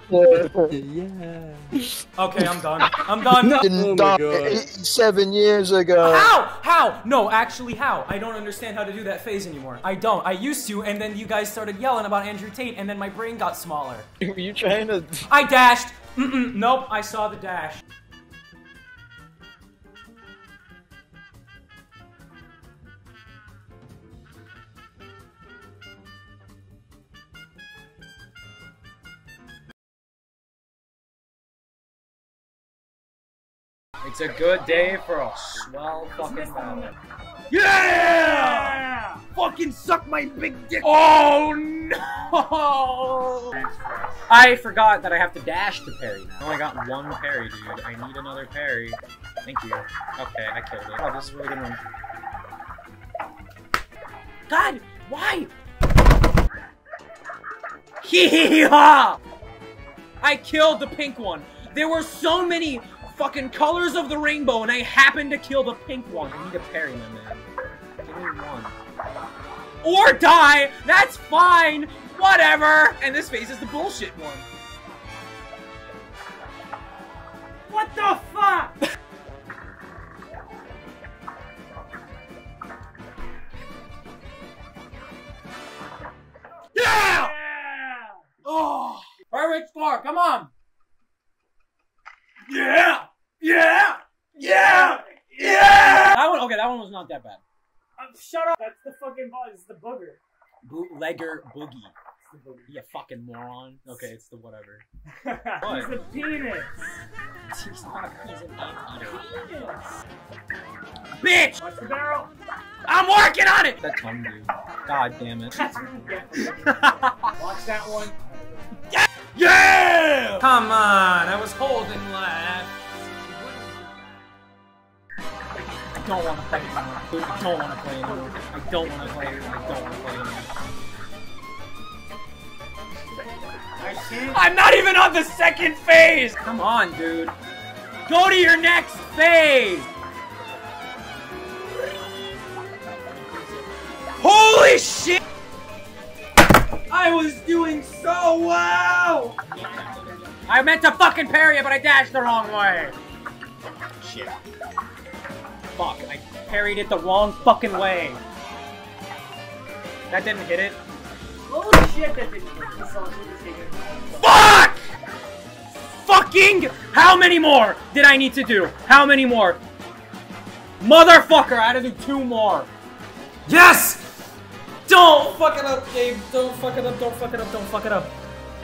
Okay, I'm done. I'm done. No. Didn't Oh my die God. eighty-seven years ago. How? How? No, actually, how? I don't understand how to do that phase anymore. I don't. I used to, and then you guys started yelling about Andrew Tate, and then my brain got smaller. Were you trying to? I dashed. Mm-mm. Nope, I saw the dash. It's a good day for a swell fucking melon. Yeah! Fucking suck my big dick. Oh no! I forgot that I have to dash to parry now. I only got one parry, dude. I need another parry. Thank you. Okay, I killed it. Oh, this is a really good one. God, why? Hee-hee-ha! I killed the pink one. There were so many fucking colors of the rainbow, and I happened to kill the pink one. I need a parry, my man. Give me one. Or die! That's fine! Whatever! And this phase is the bullshit one. What the fuck? Yeah! Oh! Perfect score, come on! Yeah! Yeah! Yeah! Yeah! That one, okay, that one was not that bad. Uh, shut up! That's the fucking buzz. It's the booger. Bootlegger Boogie. You fucking moron. Okay, it's the whatever. He's the penis. He's not. He's an anteater. Penis. Bitch! Watch the barrel. I'm working on it! That tongue, dude. God damn it. That's what you get. Watch that one. Yeah! Yeah! Come on, I was holding left. I don't want to play anymore. I don't want to play anymore. I don't want to play anymore. I don't want to play anymore. I can't. I'm not even on the second phase! Come on, dude. Go to your next phase! Holy shit! I was doing so well! I meant to fucking parry it, but I dashed the wrong way. Shit. Fuck, I parried it the wrong fucking way. That didn't hit it. Oh shit, that didn't hit it. Fuck! Fucking! How many more did I need to do? How many more? Motherfucker, I had to do two more. Yes! Don't fuck it up, Gabe. Don't fuck it up, don't fuck it up, don't fuck it up.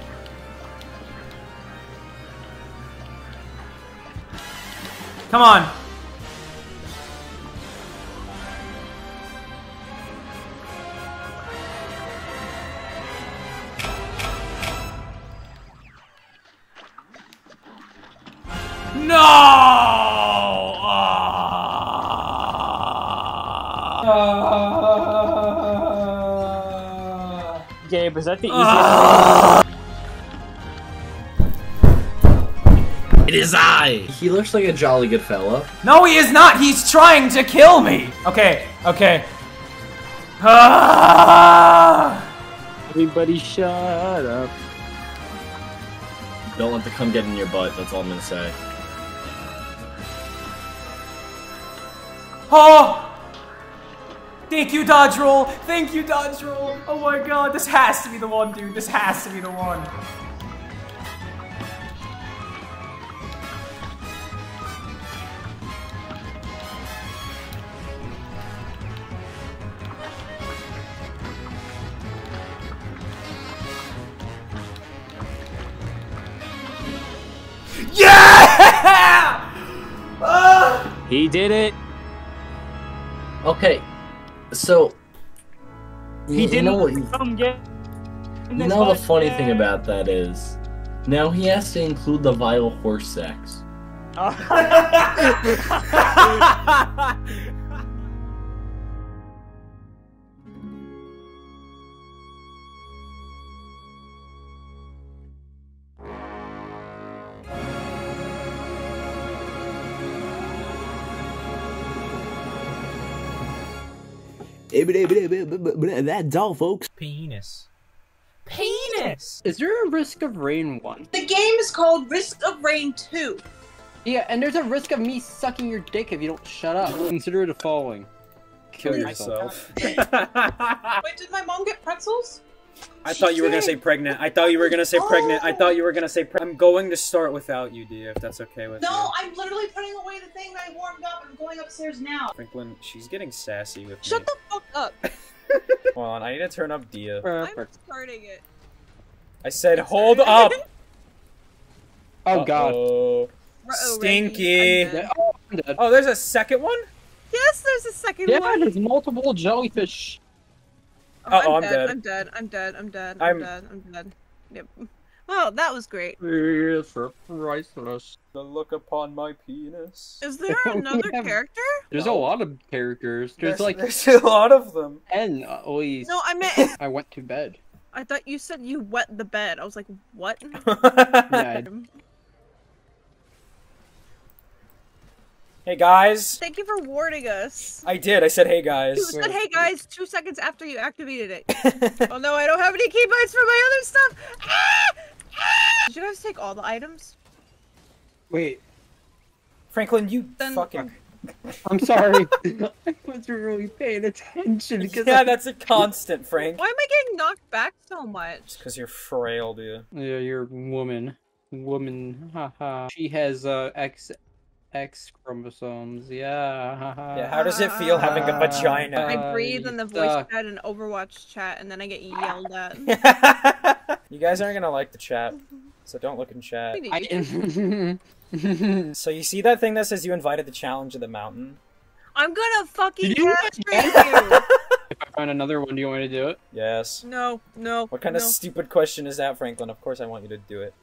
Come on. No! Uh... Gabe, is that the easiest uh... It is I! He looks like a jolly good fella. No, he is not! He's trying to kill me! Okay, okay. Ah! Everybody shut up. Don't let the cum get in your butt, that's all I'm gonna say. Oh! Thank you, dodge roll! Thank you, dodge roll! Oh my god, this has to be the one, dude. This has to be the one. Yeah! Uh! He did it! Okay, so You, you know what? You, Come get. you know the funny thing about that is, now he has to include the vile horse sex. That's all, folks. Penis. Penis! Is there a Risk of Rain one? The game is called Risk of Rain two. Yeah, and there's a risk of me sucking your dick if you don't shut up. Consider the following. Kill yourself. Wait, did my mom get pretzels? I thought you were gonna say pregnant. I thought you were gonna say pregnant. I thought you were gonna say pre- I'm going to start without you, Dia, if that's okay with you. No, I'm literally putting away the thing that I warmed up and going upstairs now. Franklin, she's getting sassy with Shut me. the fuck up. Hold on, I need to turn up Dia. I'm starting it. I said hold up! Oh god. Uh-oh. Uh-oh, Stinky! Reggie, I'm Oh, I'm dead. Oh, there's a second one? Yes, there's a second Yeah, one. there's multiple jellyfish. Uh-oh, I'm dead, dead. I'm dead. I'm dead. I'm dead. I'm, I'm- dead. I'm dead. Yep. Well, that was great. It's priceless. The look upon my penis. Is there another Yeah. character? There's a lot of characters. There's, There's, like there's a lot of them. ten at least. No, I meant. I went to bed. I thought you said you wet the bed. I was like, what? Yeah. Hey guys. Thank you for warning us. I did. I said hey guys. You said, hey guys, two seconds after you activated it. Oh no, I don't have any keybites for my other stuff. Ah! Ah! Did you guys take all the items? Wait. Franklin, you Then- fucking. I'm sorry. I wasn't really paying attention because Yeah, I... that's a constant, Frank. Why am I getting knocked back so much? Because you're frail, dude. Yeah, you're a woman. Woman. Haha. She has uh X X chromosomes. Yeah. Haha. Yeah, how does it feel having a vagina? I breathe you in the voice suck. chat and Overwatch chat, and then I get yelled at. You guys aren't gonna like the chat, so don't look in chat. I... So you see that thing that says you invited the challenge of the mountain? I'm gonna fucking Did you castrate you! If I find another one, do you want me to do it? Yes. No, no. What kind no. of stupid question is that, Franklin? Of course I want you to do it.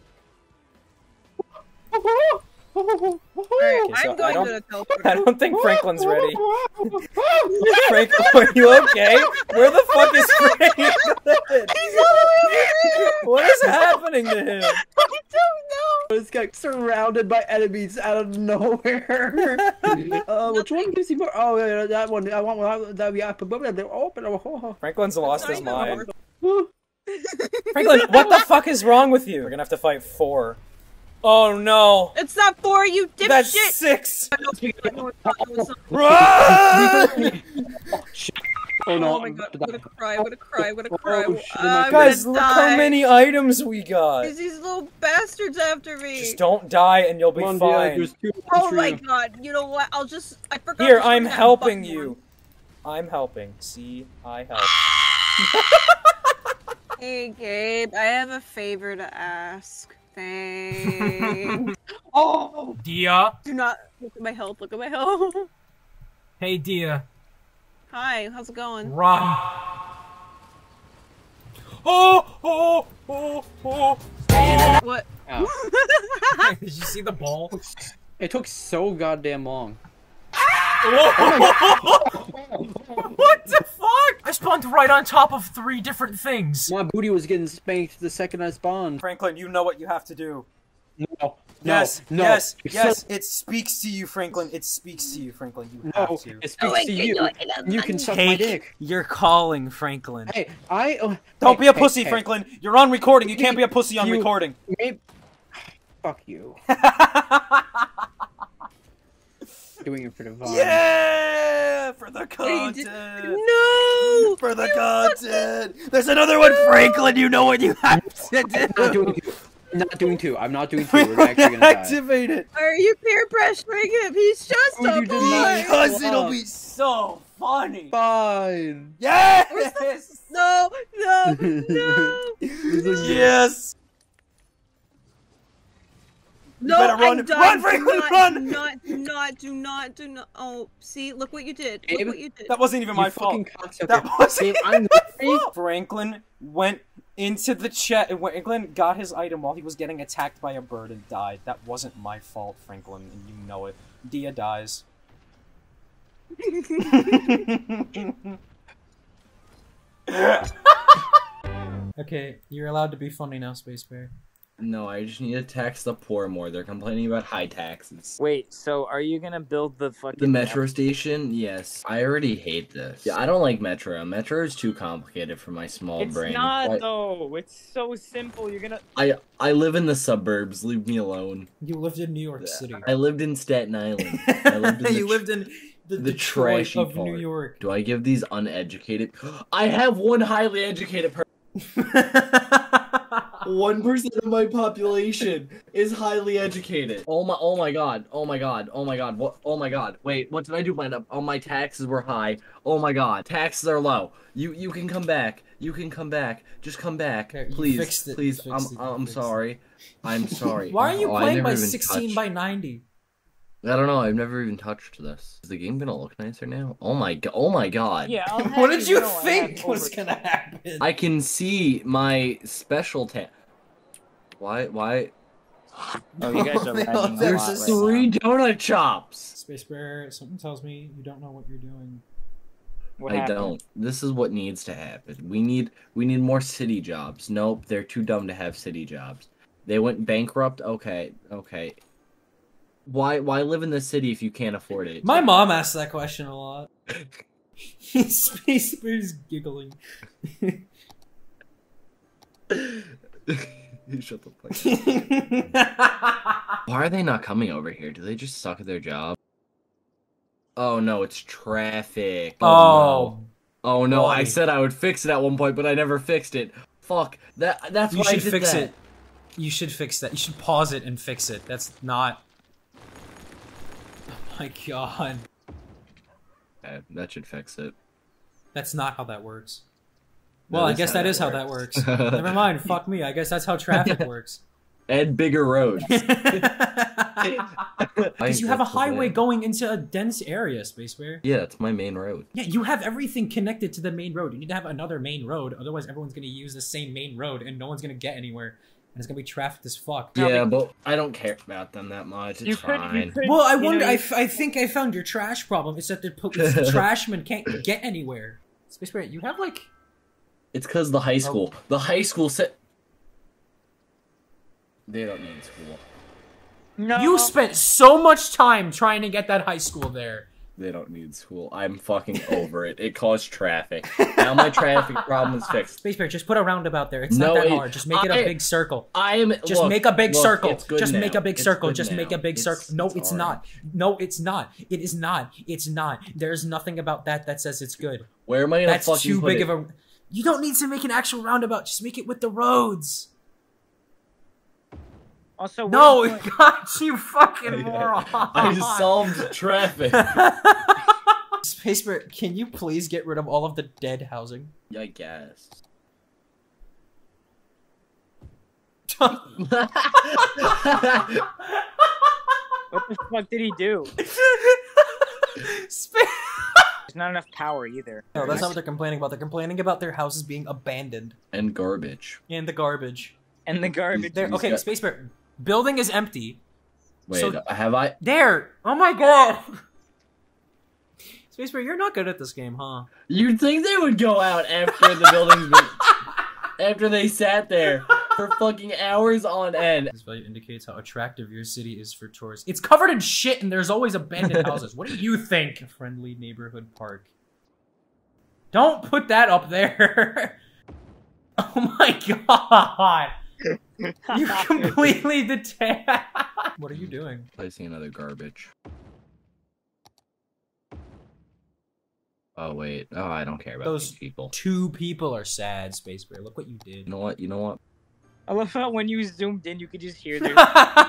Alright, Okay, so I'm going I don't, to the teleport. I don't think Franklin's ready. Franklin, are you okay? Where the fuck is Franklin? He's all the way over there! What is happening to him? I don't know! This guy surrounded by enemies out of nowhere. uh, which one gives you more? Oh, yeah, that one. I want one. That we have to open. Oh, Franklin's lost his not even mind. Franklin, what the fuck is wrong with you? We're gonna have to fight four. Oh no! It's not four, you dipshit! That's six! Oh no! Oh my god, I'm gonna cry, I'm gonna cry, I'm gonna cry. Oh, shit, I'm Guys, gonna look die. how many items we got! There's these little bastards after me! Just don't die and you'll be Come on, fine. Dia, there's two Oh for my you. god, you know what? I'll just. I forgot. Here, to I'm put that helping button you. I'm helping. See, I help. on. Hey Gabe, I have a favor to ask. Thanks. Oh! Dia. Do not look at my health, look at my health. Hey, Dia. Hi, how's it going? Run. Oh! Oh! Oh! Oh! What? Ow. Did you see the ball? It took so goddamn long. What the fuck? I spawned right on top of three different things. My booty was getting spanked the second I spawned. Franklin, you know what you have to do. No. Yes, no, yes, it's yes, so- it speaks to you, Franklin. It speaks to you, Franklin. You No, have to. it speaks to you. You can suck my dick. You're calling, Franklin. Hey, I. Uh, Don't hey, be a hey, pussy, hey. Franklin. You're on recording. You can't be a pussy on You- recording. Maybe... Fuck you. Doing it for the vibe. Yeah, for the Hey, did- content. No! For the content. There's another one, Franklin. You know what you have to I'm not do. doing two. I'm not doing two. I'm not doing two. We're actually gonna die. Activate it. Are you peer pressuring him? He's just Oh, a you did not. boy! Because it'll be so funny. Fine. Yes. No, no, no! Yes. No, better I run. died. Run, Do Franklin, not, run! Do not, do not, do not, do not. Oh, see, look what you did. Look what you did. That wasn't even You my fault. fucking cocksucker. That wasn't Gabe, I'm my fault. Franklin went into the chat. Franklin got his item while he was getting attacked by a bird and died. That wasn't my fault, Franklin, and you know it. Dia dies. Okay, you're allowed to be funny now, Space Bear. No, I just need to tax the poor more. They're complaining about high taxes. Wait, so are you gonna build the fucking The metro station? Yes. I already hate this. Yeah, I don't like metro. Metro is too complicated for my small It's brain. not Why- though. It's so simple. You're gonna. I I live in the suburbs. Leave me alone. You lived in New York City. I lived in Staten Island. I lived in You the, lived in the, the Detroit trashy of part. New York. Do I give these uneducated? I have one highly educated person. One percent of my population is highly educated. Oh my! Oh my god! Oh my god! Oh my god! What? Oh my god! Wait, what did I do? My oh my taxes were high. Oh my god! Taxes are low. You you can come back. You can come back. Just come back, Okay, you please. fixed it, Please. you I'm fixed it, you I'm fixed sorry. I'm sorry. Why are you Oh, I playing never by even sixteen touched- by ninety? I don't know. I've never even touched this. Is the game gonna look nicer now? Oh my god! Oh my god! Yeah. I'll What have did you know I think have was over- gonna happen? I can see my special tab. Why? Why? Oh, you guys are lagging a lot There's right three donut chops. Space Bear, something tells me you don't know what you're doing. What I happened? don't. This is what needs to happen. We need we need more city jobs. Nope, they're too dumb to have city jobs. They went bankrupt. Okay, okay. Why why live in the city if you can't afford it? My mom asks that question a lot. Space Bear's giggling. Shut the fuck up. Why are they not coming over here? Do they just suck at their job? Oh no, it's traffic. Oh, Oh. no. Oh no, I Buddy. said I would fix it at one point, but I never fixed it. Fuck. That that's You why I should did fix that. it. You should fix that. You should pause it and fix it. That's not. Oh my god. Okay, that should fix it. That's not how that works. That Well, I is guess how that that is how that works. works. Never mind. Fuck me. I guess that's how traffic works. And bigger roads. Because you have a That's the highway thing. going into a dense area, Space Bear. Yeah, it's my main road. Yeah, you have everything connected to the main road. You need to have another main road, otherwise everyone's gonna use the same main road and no one's gonna get anywhere. And it's gonna be trafficked as fuck. Yeah, but I don't care about them that much. It's You could- you fine. could- Well, I you know, wonder. I, you- f- I think I found your trash problem. It's that the, po- it's the trashmen can't get anywhere. Space Bear, you have like. It's because the high school. The high school said they don't need school. No. You spent so much time trying to get that high school there. They don't need school. I'm fucking over it. It caused traffic. Now my traffic problem is fixed. Space Bear, just put a roundabout there. It's No, not that it- hard. Just make it a I- big circle. I am. Just look, make a big look, circle. it's good Just now. make a big It's circle. good Just make now. a big It's- circle. No, it's it's alright. not. No, it's not. It is not. It's not. There's nothing about that that says it's good. Where am I gonna That's fucking too put big it? of a. You don't need to make an actual roundabout. Just make it with the roads. Also, what No, is going- God, you fucking moron. I just solved traffic. Space Bear, can you please get rid of all of the dead housing? I guess. What the fuck did he do? Space. There's not enough power either. No, that's not what they're complaining about. They're complaining about their houses being abandoned And garbage. and the garbage. And the garbage. There. He's Okay, got- Space Bear, building is empty. Wait, So- have I? There. Oh my god. Space Bear, you're not good at this game, huh? You'd think they would go out after the building's been, after they sat there for fucking hours on end. This value indicates how attractive your city is for tourists. It's covered in shit and there's always abandoned houses. What do you think? A friendly neighborhood park. Don't put that up there. Oh my god. You completely detached. What are you doing? Placing another garbage. Oh wait. Oh, I don't care about Those these people. two people are sad, Space Bear. Look what you did. You know what? You know what? I love how when you zoomed in, you could just hear their.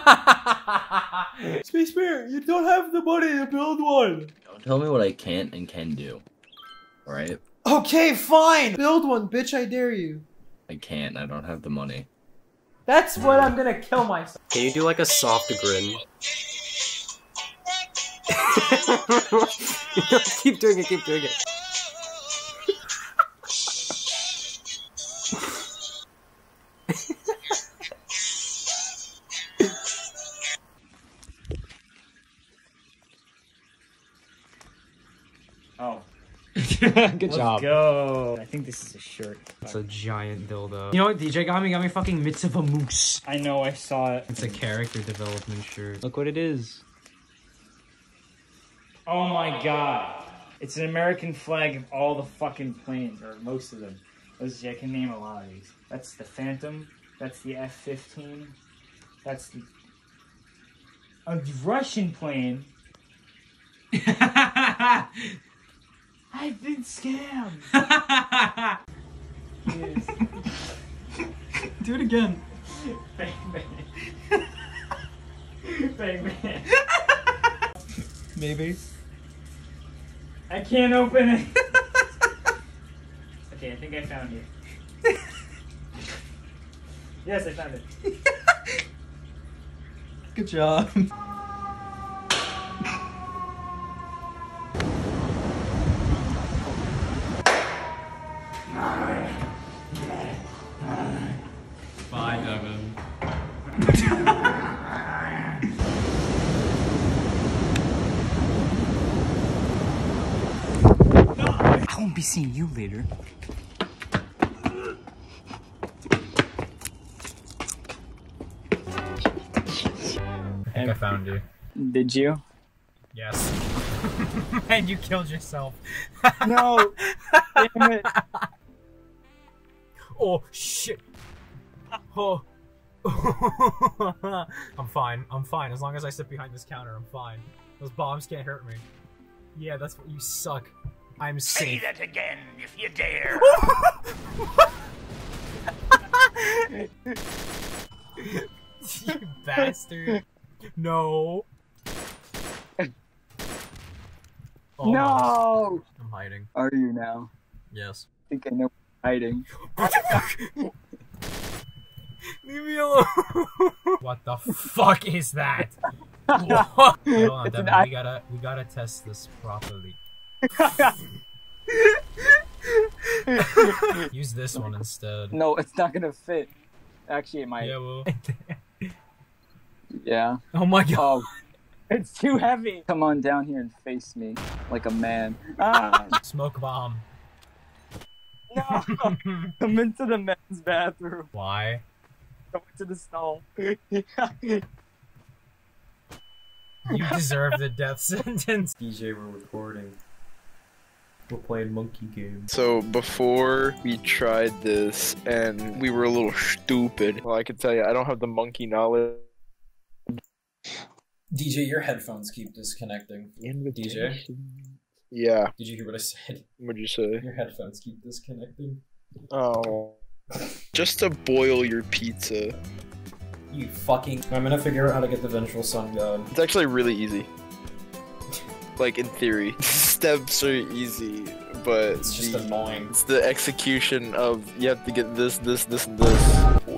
Space Bear, you don't have the money to build one. Don't tell me what I can't and can do. Alright? Okay, fine. Build one, bitch. I dare you. I can't. I don't have the money. That's what I'm gonna kill myself. Can you do like a soft grin? Keep doing it, keep doing it. Oh. Good Let's job. go. I think this is a shirt. It's a giant dildo. You know what D J got me? Got me fucking Mitzvah Moose. I know, I saw it. It's a character development shirt. Look what it is. Oh my god. It's an American flag of all the fucking planes, or most of them. Those, I can name a lot of these. That's the Phantom. That's the F fifteen. That's the... a Russian plane. I've been scammed. Yes. Do it again. Bang bang. Bang bang. Maybe. I can't open it. Okay, I think I found it. Yes, I found it. Good job. Bye, Evan. I won't be seeing you later. I think I found you. Did you? Yes. And you killed yourself. No! Damn it. Oh, shit. Oh. I'm fine. I'm fine. As long as I sit behind this counter, I'm fine. Those bombs can't hurt me. Yeah, that's what you suck. I'm safe. Say that again, if you dare. You bastard. No. Almost. No! I'm hiding. Are you now? Yes. I think I know where you're hiding. Leave me alone. What the fuck is that? What? Hold on, It's an Devin. eye- We gotta, we gotta test this properly. Use this one instead. No, it's not gonna fit. Actually, it might. Yeah, well. Yeah. Oh my god. Oh, it's too heavy. Come on down here and face me like a man. Ah, Smoke bomb. no! Come into the men's bathroom. Why? Come into the stall. You deserve the death sentence. D J, we're recording. We're playing monkey games. So before we tried this and we were a little stupid, well, I can tell you, I don't have the monkey knowledge. D J, your headphones keep disconnecting. D J? Yeah. Did you hear what I said? What'd you say? Your headphones keep disconnecting. Oh. Just to boil your pizza. You fucking... I'm gonna figure out how to get the Vengeful Sun going. It's actually really easy. Like, in theory. Steps are easy, but... It's just the, annoying. It's the execution of, you have to get this, this, this, and this.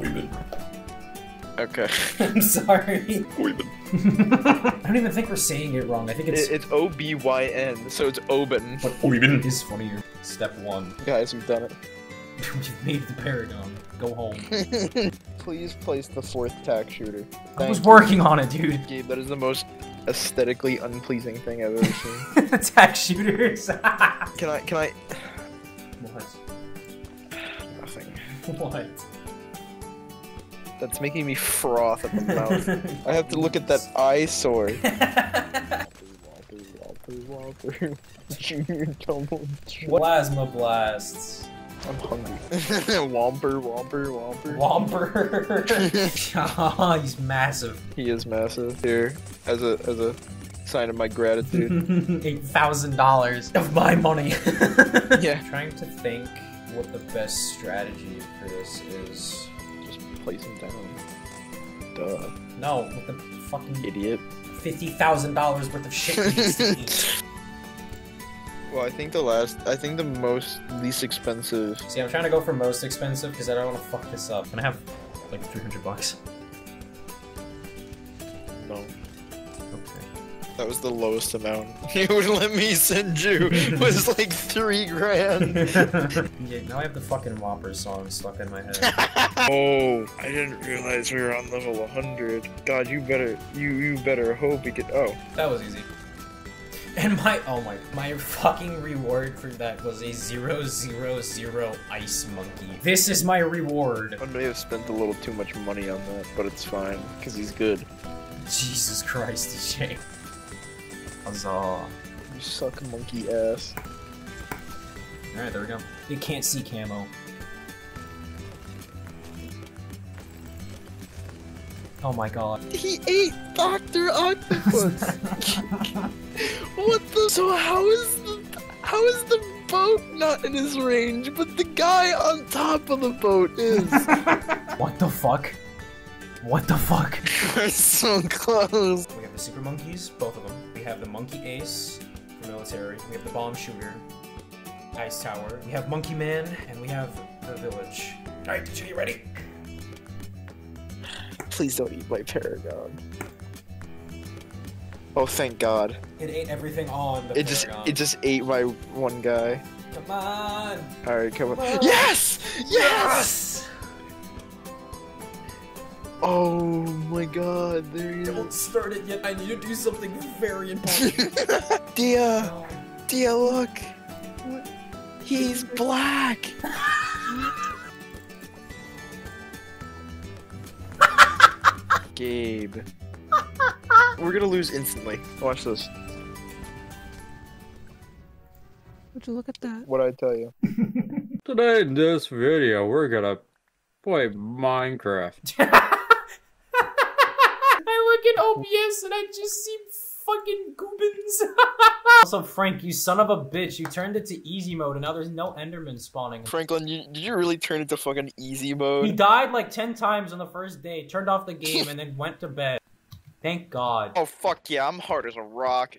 Okay. I'm sorry. I don't even think we're saying it wrong. I think it's... It, it's O B Y N, so it's Oben. But Oben is funnier. Step one. Guys, we've done it. You've made the Paragon. Go home. Please place the fourth tack shooter. I was Thank working you. on it, dude. Gabe, that is the most aesthetically unpleasing thing I've ever seen. Attack shooters. Can I, can I... What? Nothing. What? That's making me froth at the mouth. I have to look at that eyesore. Junior double. Plasma blasts. I'm hungry. Whomper, Whomper, Whomper. Whomper. Oh, he's massive. He is massive. Here, as a as a sign of my gratitude. Eight thousand dollars of my money. Yeah. I'm trying to think what the best strategy for this is. Just place him down. Duh. No, what the fucking idiot. Fifty thousand dollars worth of shit he needs to eat. Well, I think the last, I think the most least expensive. See, I'm trying to go for most expensive because I don't want to fuck this up. I'm gonna have like three hundred bucks? No. Okay. That was the lowest amount he would let me send you. Was like three grand. Yeah, now I have the fucking Whopper song stuck in my head. Oh, I didn't realize we were on level one hundred. God, you better, you you better hope we could. Oh, That was easy. And my, oh my, my fucking reward for that was a zero zero zero ice monkey. This is my reward. I may have spent a little too much money on that, but it's fine, because he's good. Jesus Christ, D J. Huzzah. You suck monkey ass. Alright, there we go. You can't see camo. Oh my god. He ate Doctor Octopus! What the? So how is the, how is the boat not in his range, but the guy on top of the boat is? What the fuck? What the fuck? We're so close. We have the super monkeys, both of them. We have the monkey ace for military. We have the bomb shooter, ice tower. We have Monkey Man, and we have the village. Alright, D J, you ready? Please don't eat my Paragon. Oh, thank God. It ate everything on the It just, Paragon. it just ate my one guy. Come on! Alright, come on. Come on. Yes! Yes! Oh my God, there he is. Don't start it yet. I need to do something very important. Dia! Dia, look! What? He's black! Gabe. We're gonna lose instantly. Watch this. Would you look at that? What'd I tell you? Today in this video, we're gonna play Minecraft. I look at O B S and I just see fucking goobins. Also, Frank, you son of a bitch, you turned it to easy mode and now there's no Enderman spawning. Franklin, you, did you really turn it to fucking easy mode? He died like ten times on the first day, turned off the game, and then went to bed. Thank God. Oh fuck yeah, I'm hard as a rock.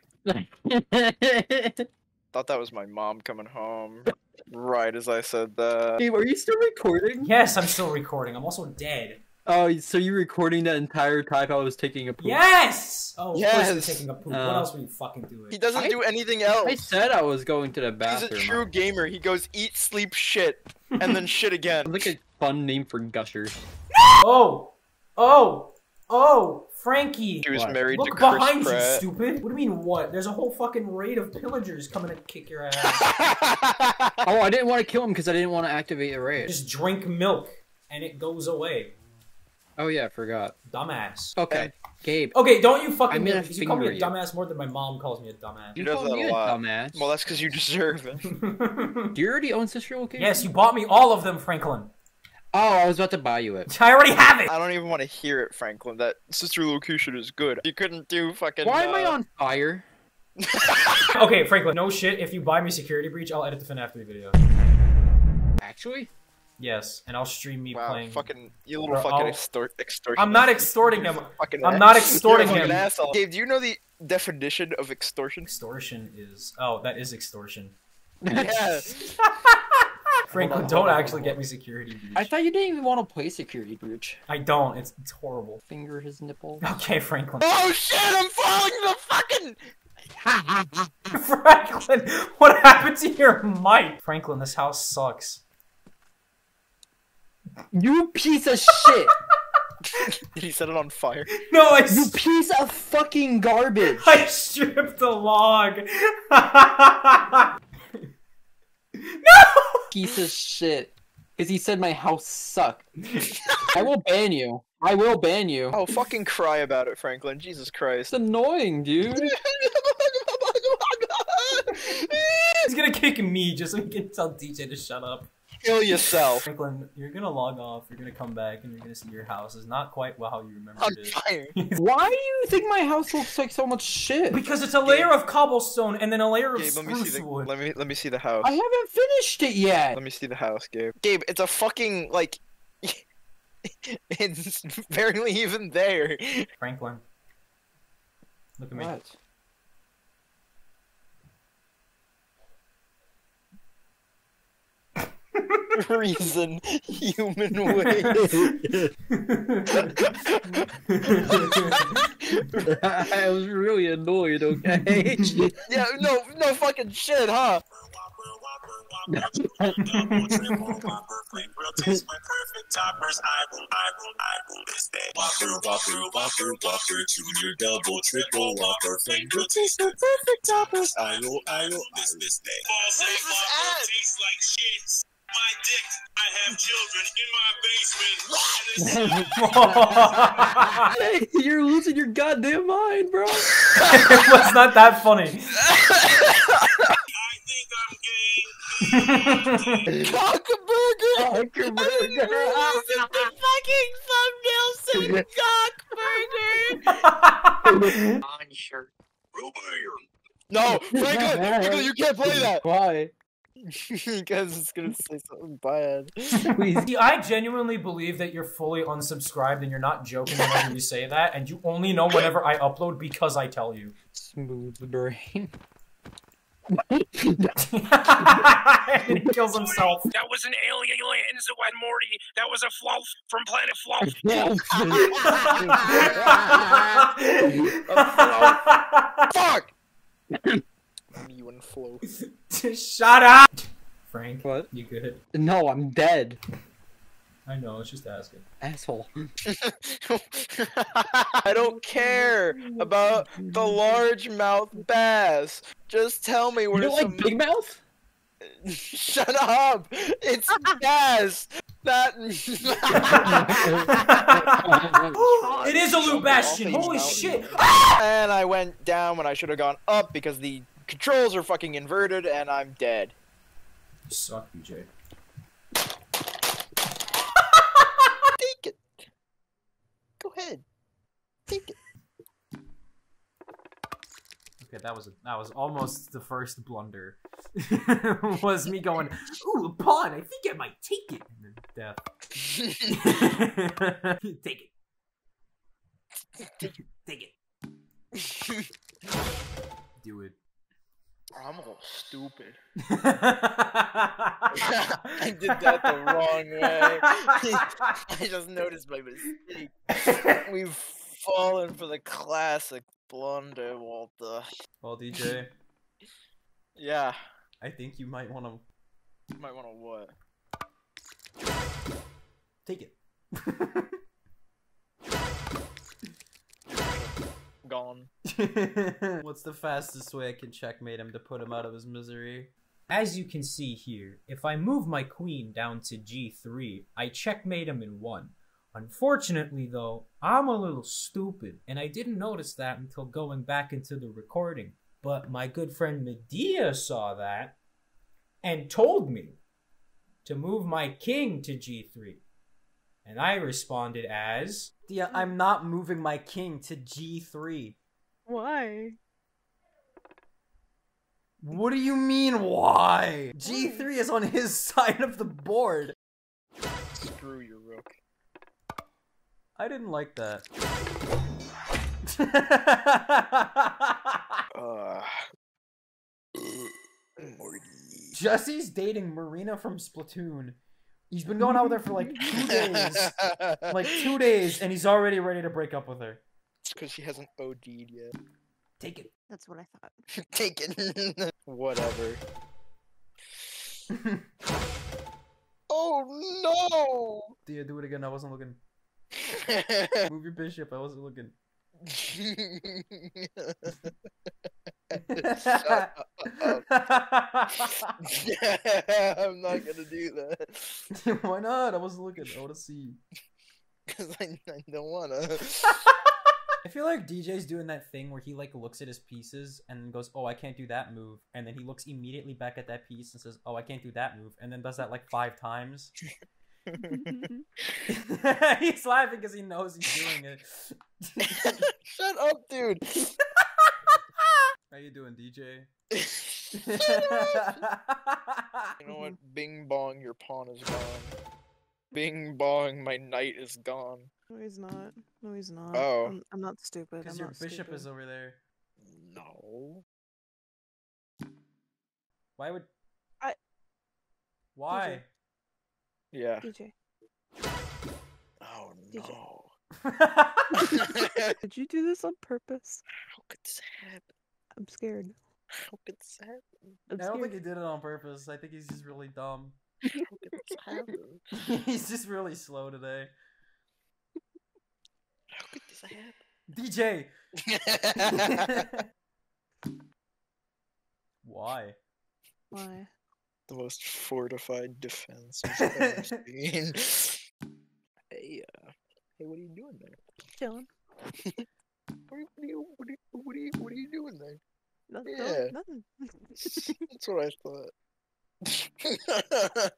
Thought that was my mom coming home. Right as I said that. Gabe, are you still recording? Yes, I'm still recording. I'm also dead. Oh, so you're recording that entire time I was taking a poop? Yes! Oh, of Yes! course you're taking a poop. Uh, what else were you fucking doing? He doesn't I- do anything else. I said I was going to the He's bathroom. a true gamer. He goes eat, sleep, shit, and then shit again. Sounds like a fun name for gushers. Oh! Oh! Oh! Frankie! She was What? married Look to Chris behind you, Pratt. stupid! What do you mean, what? There's a whole fucking raid of pillagers coming to kick your ass. Oh, I didn't want to kill him because I didn't want to activate a raid. Just drink milk, and it goes away. Oh yeah, I forgot. Dumbass. Okay, Gabe. Okay, don't you fucking- I'm gonna you call me a finger you. dumbass more than my mom calls me a dumbass. He You does called that me a a lot. dumbass. Well, that's because you deserve it. Do you already own Sister Location? Yes, you bought me all of them, Franklin. Oh, I was about to buy you it. I already have it! I don't even want to hear it, Franklin. That Sister Locution is good. You couldn't do fucking. Why am I uh, on fire? Okay, Franklin, no shit. If you buy me Security Breach, I'll edit the FNAF three video. Actually? Yes, and I'll stream me Wow, playing. fucking you little Or fucking I'll- extort extortion. I'm not extorting him. Fucking I'm ass. not extorting You're a him. fucking asshole. Gabe, do you know the definition of extortion? Extortion is. Oh, that is extortion. Yeah. Franklin, don't actually get me Security Breach. I thought you didn't even want to play Security Breach. I don't. It's, it's horrible. Finger his nipple. Okay, Franklin. Oh shit! I'm falling the fucking. Franklin, what happened to your mic? Franklin, this house sucks. You piece of shit! Did he set it on fire? No, I. You piece of fucking garbage! I stripped the log. Piece of shit. Because he said my house sucked. I will ban you. I will ban you. Oh, fucking cry about it, Franklin. Jesus Christ. It's annoying, dude. He's gonna kick me just so he can tell D J to shut up. Kill yourself. Franklin, you're gonna log off, you're gonna come back, and you're gonna see your house is not quite well how you remember On it. fire. Why do you think my house looks like so much shit? Because it's a layer of cobblestone and then a layer of Gabe, let me see spruce the wood. let me let me see the house. I haven't finished it yet. Let me see the house, Gabe. Gabe, it's a fucking like. It's barely even there. Franklin, look at me. What? Reason human ways. I was really annoyed, okay? Yeah, no, no fucking shit, huh? Whopper, whopper, whopper, whopper, junior, double, triple, whopper, finger taste the perfect toppers. I will, I will, this, this day. Tastes like shit. My dick. I have children in my basement. Hey, you're losing your goddamn mind, bro. It was not that funny. Cockburger! Cockburger! The fucking thumbnail said cockburger! On shirt. No, Franco, Franco, you can't play that. Why? Because it's gonna say something bad. See, I genuinely believe that you're fully unsubscribed and you're not joking whenever you say that, and you only know whenever I upload because I tell you. Smooth brain. And he kills himself. That was an alien Enzo and Morty. That was a fluff from Planet Fluff. Fuck! You and Flo. Shut up! Frank, what? You good? No, I'm dead. I know, it's just asking. Asshole. I don't care about the largemouth bass. Just tell me where You don't some... like big mouth? Shut up! It's bass! That... It is a Lou Bastion! Holy shit! And I went down when I should have gone up because the controls are fucking inverted and I'm dead. You suck, B J. Take it. Go ahead. Take it. Okay, that was a, that was almost the first blunder. Was me going, ooh, a pawn, I think I might take it. And then death. Take it. Take it. Take it. Do it. I'm a little stupid. I did that the wrong way. I just noticed my mistake. We've fallen for the classic blunder, Walter. Well, D J. Yeah. I think you might want to. You might want to what? Take it. Gone. What's the fastest way I can checkmate him to put him out of his misery? As you can see here, if I move my queen down to G three, I checkmate him in one. Unfortunately though, I'm a little stupid, and I didn't notice that until going back into the recording. But my good friend Medea saw that, and told me to move my king to G three. And I responded as... Yeah, I'm not moving my king to G three. Why? What do you mean, why? G three is on his side of the board. Screw your rook. I didn't like that. uh, Jesse's dating Marina from Splatoon. He's been going out with her for like two days. Like two days, and he's already ready to break up with her. It's because she hasn't O D'd yet. Take it. That's what I thought. Take it. Whatever. Oh no! Dia, do it again. I wasn't looking. Move your bishop. I wasn't looking. Shut up. I'm not gonna do that. Why not? I wasn't looking. I wanna see. Because I, I don't wanna. I feel like D J's doing that thing where he like looks at his pieces and goes, oh, I can't do that move. And then he looks immediately back at that piece and says, oh, I can't do that move. And then does that like five times. He's laughing because he knows he's doing it. Shut up, dude. How you doing, D J? You know what? Bing bong, your pawn is gone. Bing bong, my knight is gone. No, he's not. No, he's not. Oh. I'm, I'm not stupid. Because I'm your not bishop stupid. is over there. No. Why would... I... Why? D J. Yeah. D J. Oh no. Did you do this on purpose? How could this happen? I'm scared. How could this happen? I'm I don't scared. think he did it on purpose. I think he's just really dumb. How could this happen? He's just really slow today. How could this happen? D J! Why? Why? The most fortified defense I've ever seen. Hey, uh, hey, what are you doing there? Chilling. What are you, what are you, what are you, what are you, what are you doing there? Nothing. Yeah. Nothing. That's what I thought.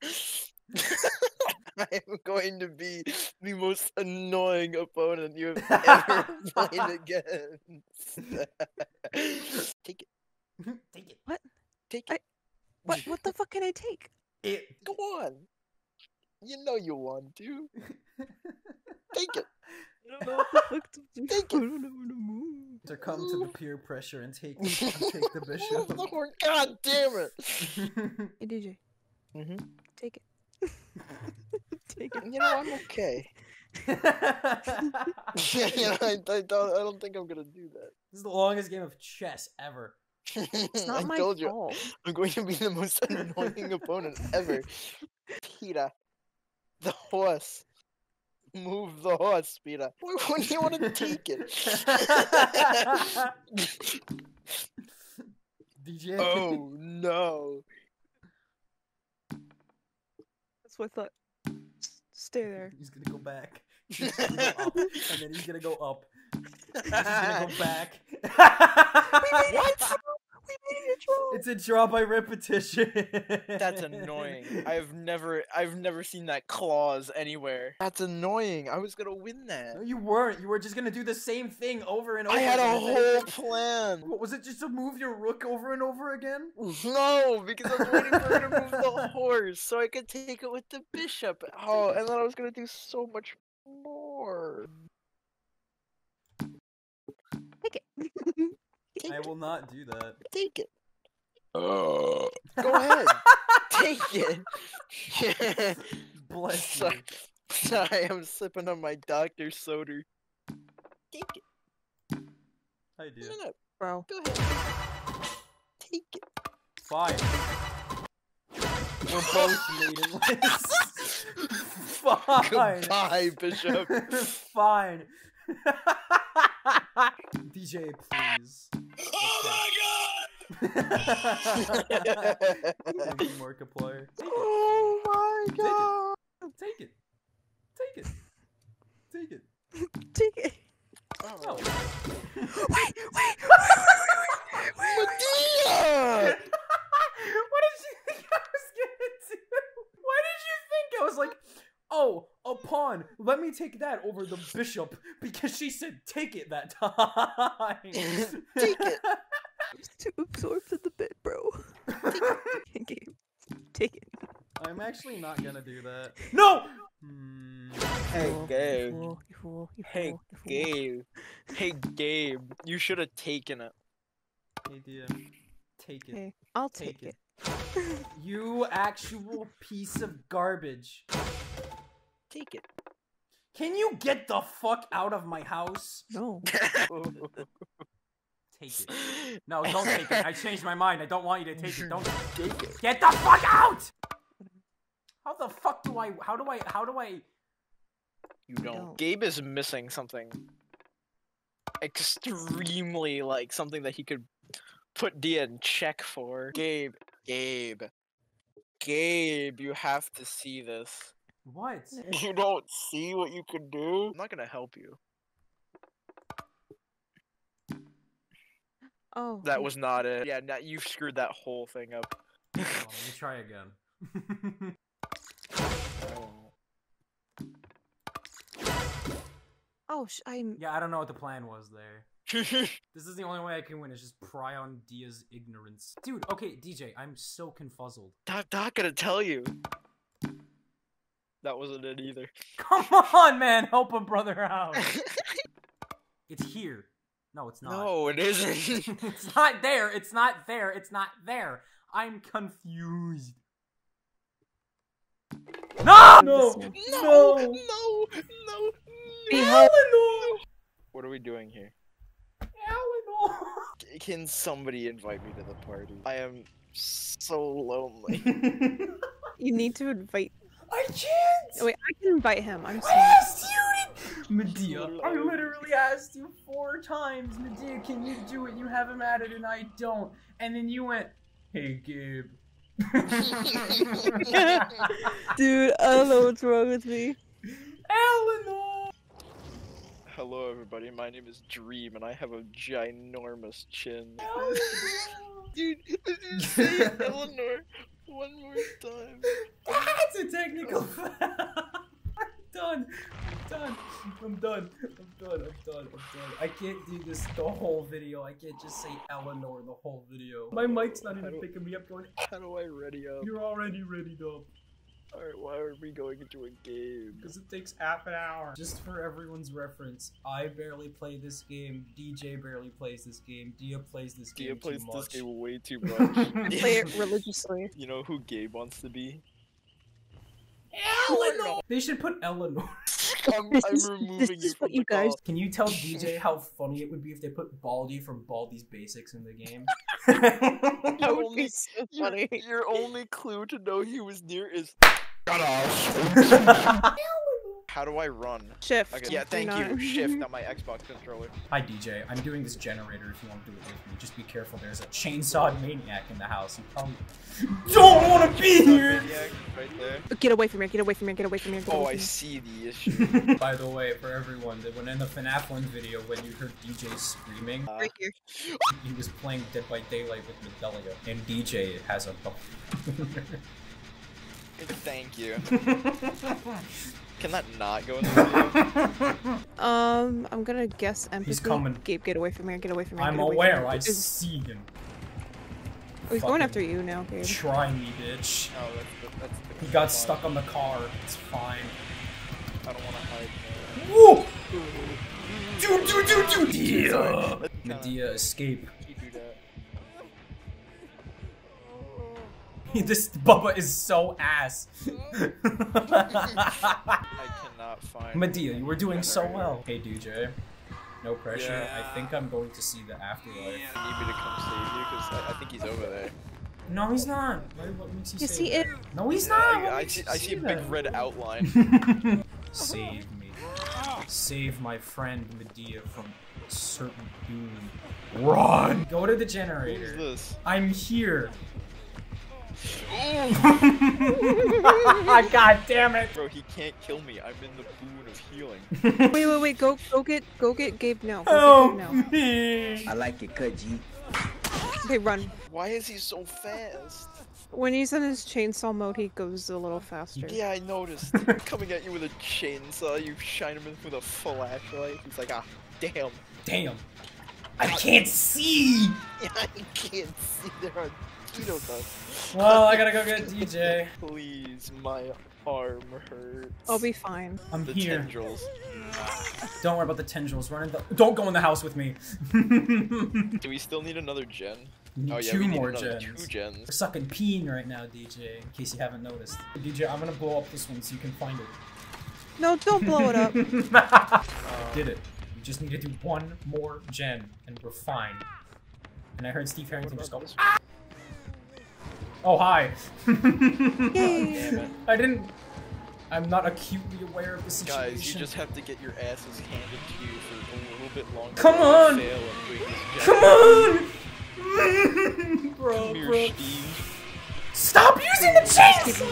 I am going to be the most annoying opponent you have ever played against. Take it. Take it. What? Take it. I, what? What the fuck can I take? It. Go on. You know you want to. Take it. I don't know what the fuck to do. Take I it. don't know where to move. Succumb to the peer pressure and take the, take the bishop. Lord, God damn it. Hey, D J. Mm-hmm. Take it. Take it. You know, I'm okay. Yeah, you know, I, I, don't, I don't think I'm gonna do that. This is the longest game of chess ever. It's not I my told fault. you, I'm going to be the most annoying opponent ever. Peter, the horse. Move the horse, Peter. Why wouldn't you want to take it? D J. Oh no. That's what I thought. S- Stay there. He's gonna go back. He's gonna go up, and then he's gonna go up. He's gonna go back. What? We made a draw. It's a draw by repetition. That's annoying. I've never I've never seen that clause anywhere. That's annoying. I was gonna win that. No, you weren't. You were just gonna do the same thing over and over. I had a again. whole plan. What, was it just to move your rook over and over again? No, because I was waiting for her to move the horse so I could take it with the bishop. Oh, and then I was gonna do so much more. Take it. Take I it. will not do that. Take it. Oh. Go ahead. Take it. Bless So- you. Sorry, I'm sipping on my Doctor Soda. Take it. I do. No, no, Bro. go ahead. Take it. Fine. We're both maidenless. Fine. Goodbye, Bishop. Fine. D J, please. Oh my god! Thank you, Markiplier. Oh my god! Take it. Take it. Take it. Take it. Oh. Wait, wait, wait, Medea! What did you think I was gonna do? Why did you think I was like, oh, a pawn. Let me take that over the bishop because she said take it that time. Take it. I was too absorbed in the bit, bro. Take it. Take it. I'm actually not gonna do that. No. Hmm. Hey, You Gabe. fool, you fool, you Hey, fool, you fool. Gabe. Hey, Gabe. You should have taken it. Hey, dear. Take it. Hey, I'll Take take, it. it. You actual piece of garbage. Take it. Can you get the fuck out of my house? No. Take it. No, don't take it. I changed my mind. I don't want you to take it. Don't Take it. get the fuck out! How the fuck do I? How do I? How do I? You don't. don't. Gabe is missing something extremely, like, something that he could put Dia in check for. Gabe. Gabe. Gabe, you have to see this. What? You don't see what you can do? I'm not gonna help you. Oh. That was not it. Yeah, now you screwed that whole thing up. Oh, let me try again. Oh, sh I'm. Yeah, I don't know what the plan was there. This is the only way I can win. Is just pry on Dia's ignorance, dude. Okay, D J, I'm so confuzzled. I'm not gonna tell you. That wasn't it either. Come on, man, help a brother out. It's here. No, it's not. No, it isn't. It's not there. It's not there. It's not there. I'm confused. No! No! No! No! No! No! Eleanor! What are we doing here? Eleanor! C- Can somebody invite me to the party? I am so lonely. You need to invite. I can't! Oh, wait, I can invite him. I'm I sorry. asked you to... Medea, I literally asked you four times. Medea, can you do it? You have him at it and I don't. And then you went, hey, Gabe. Dude, I don't know what's wrong with me. Eleanor! Hello everybody, my name is Dream and I have a ginormous chin. Dude, say it, Eleanor, one more time. That's a technical foul. I'm done. I'm done. I'm done. I'm done. I'm done. I'm done. I can't do this the whole video. I can't just say Eleanor the whole video. My mic's not even picking me up going, How do I ready up? you're already ready up. Alright, why are we going into a game? Because it takes half an hour. Just for everyone's reference, I barely play this game, D J barely plays this game, Dia plays this game Dia plays too this much. game way too much. Play it religiously. You know who Gabe wants to be? Eleanor! They should put Eleanor. I'm, This I'm is- removing this you is from what the you guys- call. Can you tell D J how funny it would be if they put Baldy from Baldy's Basics in the game? That Your would only- be so your- funny. Your only clue to know he was near is How do I run? Shift. Okay, yeah, thank Hang you. on. Shift on my Xbox controller. Hi D J, I'm doing this generator if you want to do it with me. Just be careful, there's a chainsaw maniac in the house. You probably don't want to be here! Maniac right there. Get away from here, get away from here, get away from here, get Oh, away I from here. see the issue. By the way, for everyone, that when in the FNAF one video, when you heard D J screaming, Uh, Right here. he was playing Dead by Daylight with Medelia, and D J has a Thank you. Can that not go in the video? Um, I'm gonna guess empathy. He's coming. Gabe, get away from here, get away from here. I'm get away aware, From I here. Is- see him. Oh, he's going Fucking after you now, Gabe. Try me, bitch. Oh, that's the, that's the He got stuck on the car. It's fine. I don't want to hide. Woo! Do do do do! Medea! Medea, escape. You do that. This Bubba is so ass. I cannot find. Medea, you were doing so well. Hey D J, no pressure. Yeah. I think I'm going to see the afterlife. You need me to come save you? Because I, I think he's over there. No, he's not. What, what makes you You say see that? it? No, he's Yeah, not. I, What I makes see, you I see a say big that? red outline. Save me. Save my friend Medea from certain doom. Run! Go to the generator. Who's this? I'm here. God damn it! Bro, he can't kill me. I'm in the boon of healing. Wait, wait, wait, go, go get, go get Gabe now. Go Help get Gabe now. me! I like it, cut G. Okay, run. Why is he so fast? When he's in his chainsaw mode, he goes a little faster. Yeah, I noticed. Coming at you with a chainsaw, you shine him in with a flashlight. He's like, ah, damn. Damn. I can't see! I can't see. There are Tito dust. Well, I gotta go get D J. Please, my arm hurts. I'll be fine. I'm the here. tendrils. Don't worry about the tendrils. Run in the. Don't go in the house with me. Do we still need another gen? Need Oh yeah, two we need more another gens. two gens. We're sucking peen right now, D J. In case you haven't noticed. D J, I'm gonna blow up this one so you can find it. No, don't blow it up. I did it. We just need to do one more gen, and we're fine. And I heard Steve Harrington just go. Ah! Oh hi. Yay. I didn't. I'm not acutely aware of the situation. Guys, you just have to get your asses handed to you for a little bit longer. Come on! Fail and doing this Come on! Bro, Come here, bro. Steve. Stop using the chainsaw!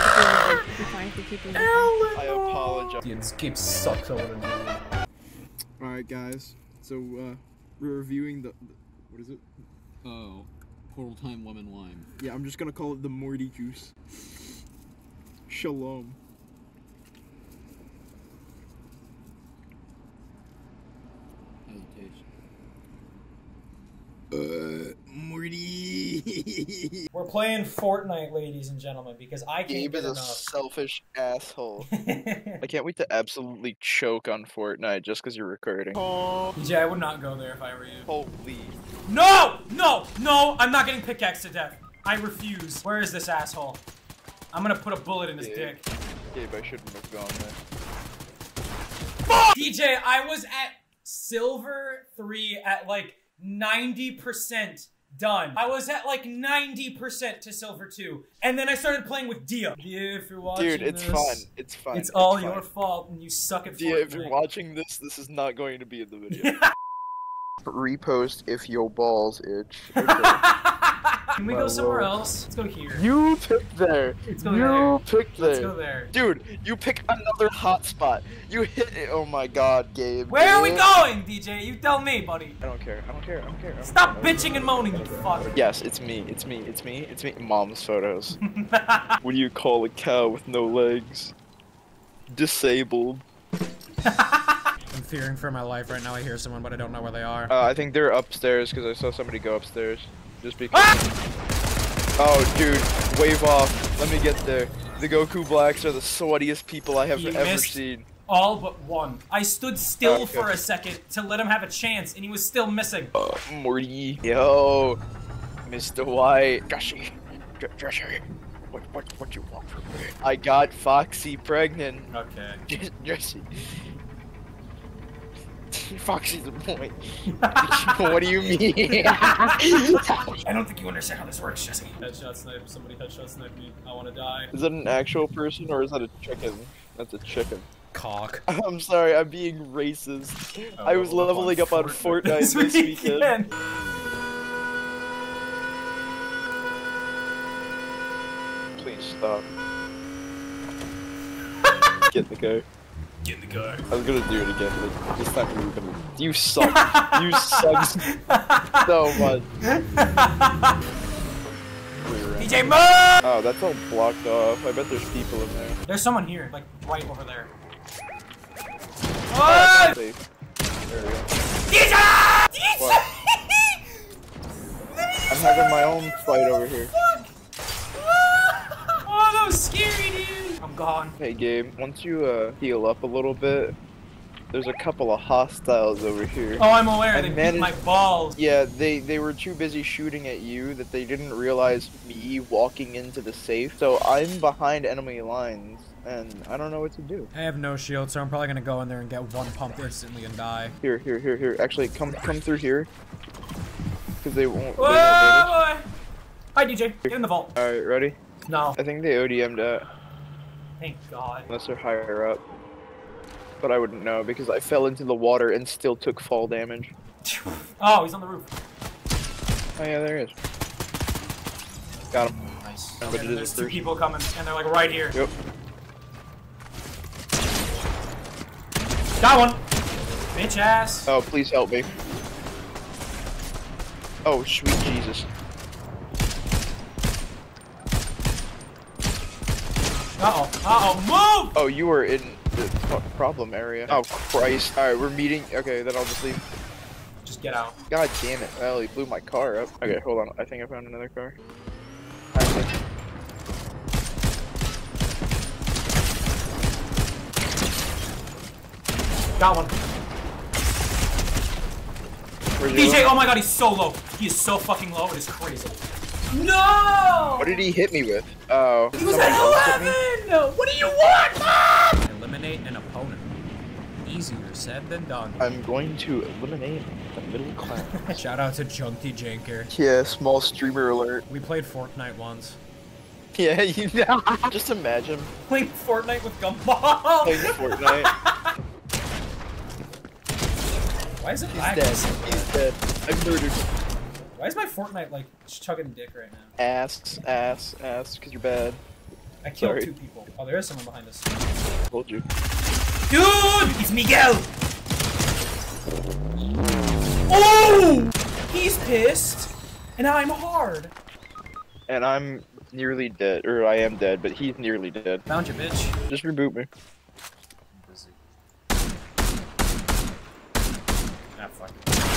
I apologize. The escape sucks over the Alright, guys. So, uh, we're reviewing the, the. What is it? Oh. Portal Time Lemon Lime. Yeah, I'm just gonna call it the Morty juice. Shalom. Hesitation. Uh, Morty. We're playing Fortnite, ladies and gentlemen, because I can't Gabe get is a enough. selfish asshole. I can't wait to absolutely choke on Fortnite just because you're recording. D J, I would not go there if I were you. Holy. No! No! No! I'm not getting pickaxed to death. I refuse. Where is this asshole? I'm gonna put a bullet in his Dude. dick. Gabe, I shouldn't have gone there. D J, I was at silver three at like ninety percent done. I was at like ninety percent to silver two. And then I started playing with Dia. Dia, if you're watching Dude, it's this, fun. It's fun. It's all it's your fun. fault and you suck at Dia, Fortnite. if you're watching this, this is not going to be in the video. Repost if your balls itch. Okay. Can we go somewhere else? Let's go here. You picked there. Let's go you there. picked there. Let's go there. Dude, you pick another hotspot. You hit it. Oh my god, Gabe. Where are we Gabe. going, D J? You tell me, buddy. I don't care. I don't care. I don't care. I don't Stop care. bitching and moaning, you fuck. Yes, it's me. It's me. It's me. It's me. Mom's photos. What do you call a cow with no legs? Disabled. I'm fearing for my life right now. I hear someone, but I don't know where they are. Uh, I think they're upstairs because I saw somebody go upstairs. Just because. Oh, dude, wave off. Let me get there. The Goku Blacks are the sweatiest people I have You ever missed seen. all but one. I stood still Okay. for a second to let him have a chance, and he was still missing. Uh, Morty. Yo, Mister White. Jesse. J Jesse. What, what, what you want from me? I got Foxy pregnant. Okay. Jesse. Foxy's a boy. What do you mean? I don't think you understand how this works, Jesse. Headshot snipe. Somebody headshot snipe me. I want to die. Is that an actual person or is that a chicken? That's a chicken. Cock. I'm sorry, I'm being racist. Oh, I was up leveling on up on Fortnite Fortnite this this weekend. weekend. Please stop. Get in the car. Get in the car. I was gonna do it again, but this time we were gonna. You suck. You suck so much. D J, move! Oh, that's all blocked off. I bet there's people in there. There's someone here, like right over there. Oh! Safe. There we go. D J! What? I'm having my own fight over here. Oh, that was scary, dude. I'm gone. Hey, Gabe, once you uh, heal up a little bit, there's a couple of hostiles over here. Oh, I'm aware. I They beat managed- my balls. Yeah, they, they were too busy shooting at you that they didn't realize me walking into the safe. So I'm behind enemy lines, and I don't know what to do. I have no shield, so I'm probably gonna go in there and get one pump instantly and die. Here, here, here, here. Actually, come come through here. Because they won't. They Whoa, won't boy. Hi, D J. Get in the vault. Alright, ready? No. I think they O D M'd out. Thank God. Unless they're higher up. But I wouldn't know because I fell into the water and still took fall damage. Oh, he's on the roof. Oh yeah, there he is. Got him. Nice. But Okay, it is there's a two first. people coming, and they're like right here. Yep. Got one. Bitch ass. Oh, please help me. Oh, sweet Jesus. Uh-oh. Uh-oh. Move! Oh, you were in the pro- problem area. Oh, Christ. Alright, we're meeting. Okay, then I'll just leave. Just get out. God damn it. Well, he blew my car up. Okay, hold on. I think I found another car. I think. Got one. Where's the D J, other oh my god, he's so low. He is so fucking low, it is crazy. No! What did he hit me with? Oh. He was somebody at else hit me? eleven! What do you want, Mom? Eliminate an opponent. Easier said than done. I'm going to eliminate the middle class. Shout out to Junky Janker. Yeah, small streamer alert. We played Fortnite once. Yeah, you know. Just imagine Playing Fortnite with Gumball. playing Fortnite. Why is it He's lagging? dead. He's dead. I murdered him. Why is my Fortnite like chugging dick right now? Ass, ass, ass, because you're bad. I killed Sorry. two people. Oh, there is someone behind us. Told you. Dude! It's Miguel! Oh! He's pissed! And I'm hard. And I'm nearly dead, or I am dead, but he's nearly dead. Found you, bitch. Just reboot me. Ah, fuck.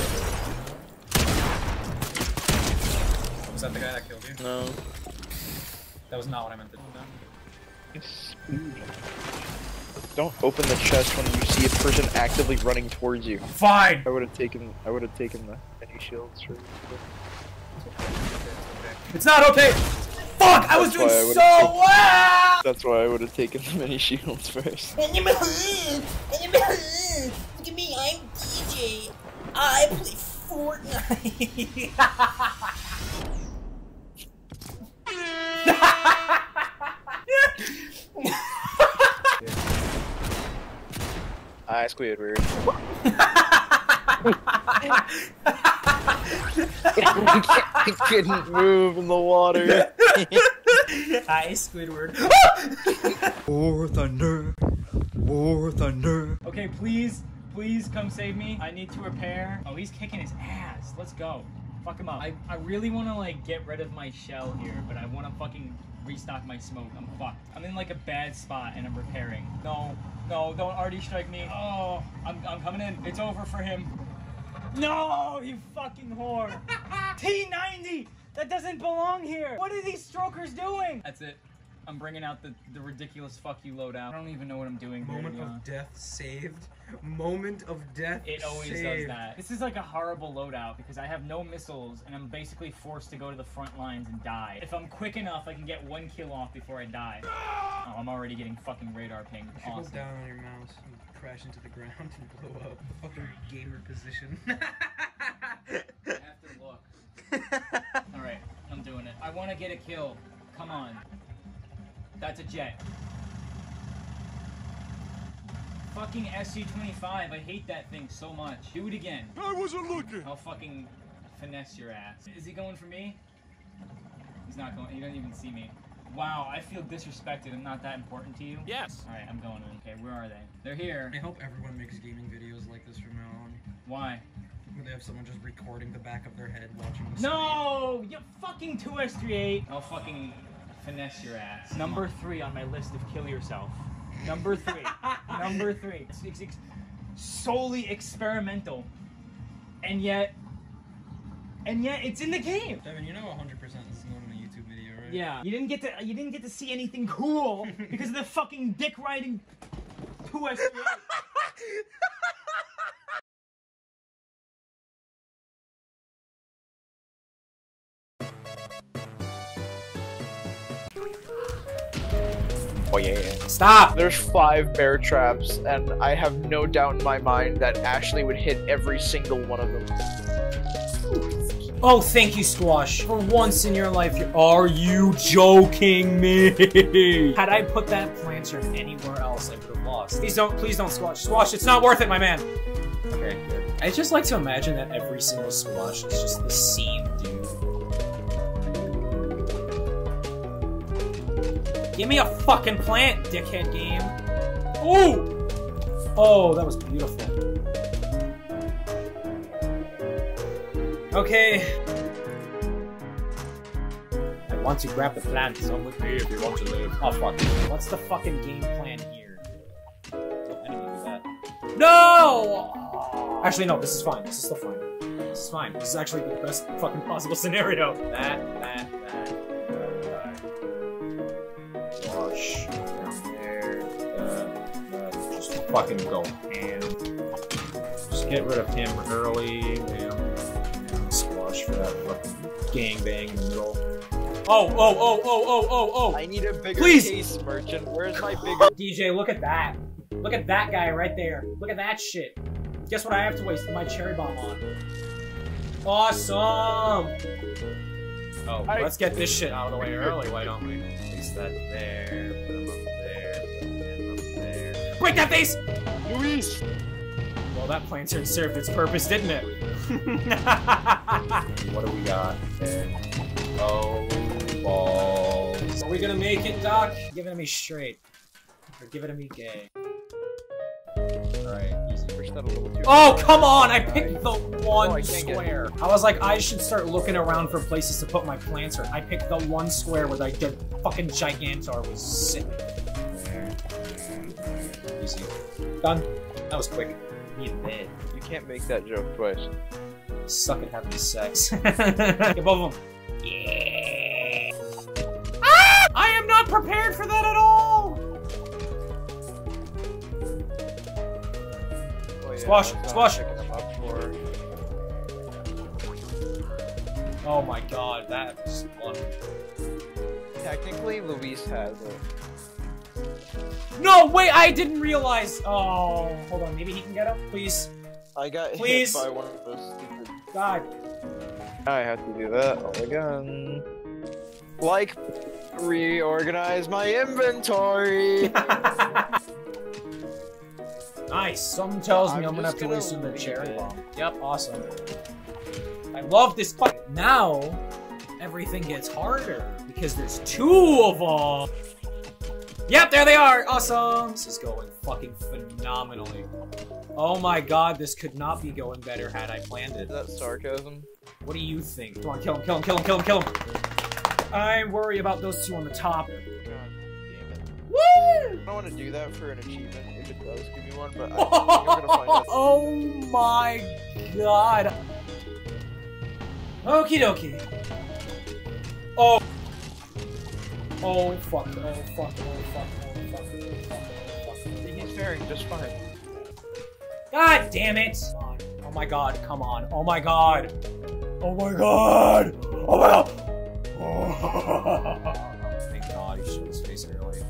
Was that the guy that killed you? No. That was not what I meant to do. Don't open the chest when you see a person actively running towards you. Fine! I would have taken I would have taken the mini shields for It's not okay! Fuck! I was doing so well! That's why I would have taken the mini shields first. Look at me, I'm D J. I play Fortnite. I Squidward. I couldn't move in the water. Hi, Squidward. War Thunder. War Thunder. Okay, please, please come save me. I need to repair. Oh, he's kicking his ass. Let's go. Fuck him up. I, I really want to, like, get rid of my shell here, but I want to fucking restock my smoke. I'm fucked. I'm in, like, a bad spot, and I'm repairing. No, no, don't already strike me. Oh, I'm, I'm coming in. It's over for him. No, you fucking whore. T ninety! That doesn't belong here. What are these strokers doing? That's it. I'm bringing out the, the ridiculous fuck you loadout. I don't even know what I'm doing here. Moment of death saved. Moment of death It always saved. does that. This is like a horrible loadout because I have no missiles and I'm basically forced to go to the front lines and die. If I'm quick enough, I can get one kill off before I die. Oh, I'm already getting fucking radar ping. You should Awesome. go down on your mouse and crash into the ground and blow up. Fucking gamer position. I have to look. Alright, I'm doing it. I want to get a kill. Come on. That's a jet. Fucking S U twenty-five, I hate that thing so much. Do it again. I wasn't looking. I'll fucking finesse your ass. Is he going for me? He's not going, he doesn't even see me. Wow, I feel disrespected. I'm not that important to you? Yes. Alright, I'm going in. Okay, where are they? They're here. I hope everyone makes gaming videos like this from now on. Why? Where they have someone just recording the back of their head watching the No! You fucking two S three eight! I'll fucking finesse your ass. Number three on my list of kill yourself. Number three. Number three. It's, it's, it's solely experimental. And yet... And yet, it's in the game! Devin, you know one hundred percent this is not in a YouTube video, right? Yeah. You didn't get to you didn't get to see anything cool because of the fucking dick riding two S three eight. Oh yeah. Stop! There's five bear traps, and I have no doubt in my mind that Ashley would hit every single one of them. Oh, thank you, Squash. For once in your life, you're- Are you joking me? Had I put that planter anywhere else, I would have lost. Please don't, please don't, Squash. Squash, it's not worth it, my man. Okay, good. I just like to imagine that every single Squash is just the same dude. Give me a fucking plant, dickhead game. Ooh! Oh, that was beautiful. Okay. I want to grab the plant. Come with me if you want to live. Oh fuck. What's the fucking game plan here? Oh, enemy do that. No! Actually, no, this is fine. This is still fine. This is fine. This is actually the best fucking possible scenario. That, that, that. Wash down there. That, that. Just fucking go ham. Just get rid of him early. Damn. Squash for that fucking gangbang in the middle. Oh, oh, oh, oh, oh, oh, oh! I need a bigger Please! case, merchant. Where's my bigger- D J, look at that. Look at that guy right there. Look at that shit. Guess what I have to waste my cherry bomb on? Awesome! Oh, I- let's get this shit out of the way early, why don't we? Place that there, put him up there, put him up there. Break that face! Luis! Well, that planter served its purpose, didn't it? What do we got there? Oh, balls. Are we gonna make it, Doc? Give it to me straight. Or give it to me gay. Alright, easy. Oh, come on! I picked the one Oh, I can't get it. square. I was like, I should start looking around for places to put my planter. I picked the one square where the the fucking Gigantor was sitting. There, there, there. Easy. Done. That was quick. Need a bed. You can't make that joke twice. Suck at having sex. Get both of them. Yeah. Ah! I am not prepared for that at all. Oh, yeah, Squash, I'm squash. picking them up for- Oh my god, that was fun. technically, Luis has it. No, wait, I didn't realize. Oh, hold on. Maybe he can get up, please. I got Please. hit by one of those stupid. God. I have to do that all again. Like, reorganize my inventory. Nice. Something tells me I'm, I'm gonna have just to gonna waste another leave cherry it. bomb. Yep, awesome. I love this. fu- Now, everything gets harder because there's two of them. Yep, there they are. Awesome. This is going fucking phenomenally. Oh my god, this could not be going better had I planned it. Is that sarcasm? What do you think? Come on, kill him, kill him, kill him, kill him, kill him. I worry about those two on the top. God damn it. Woo! I don't want to do that for an achievement if it does give me one, but I think I'm gonna find out. Oh my god. Okie dokie. Oh. Oh fuck, oh fuck, oh fuck, oh fuck, oh fuck, oh fuck. I think he's faring just fine. God damn it! Oh my god, come on. Oh my god. Oh my god! Oh my god! Oh. Thank god he showed his face early.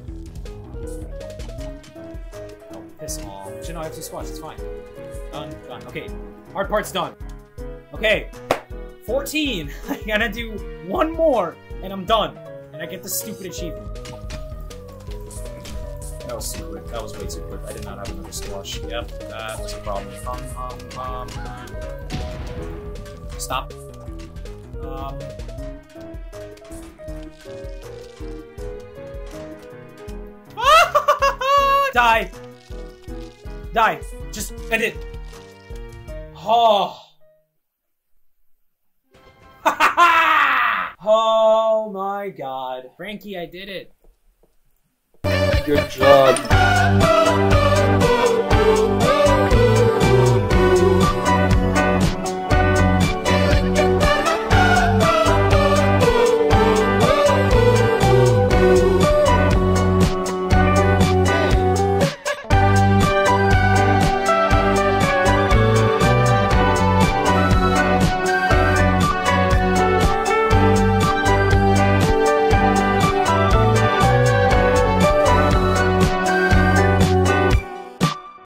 Oh, piss off. But you know, I have two squats, it's fine. Done, done. Okay, hard part's done. Okay, fourteen. I gotta do one more, and I'm done. And I get this stupid achievement. That was too quick. That was way too quick. I did not have another squash. Yep, that was a problem. Um, um, um. Stop. Um. Die! Die! Just end it! Oh! Oh my god. Frankie, I did it! Good job.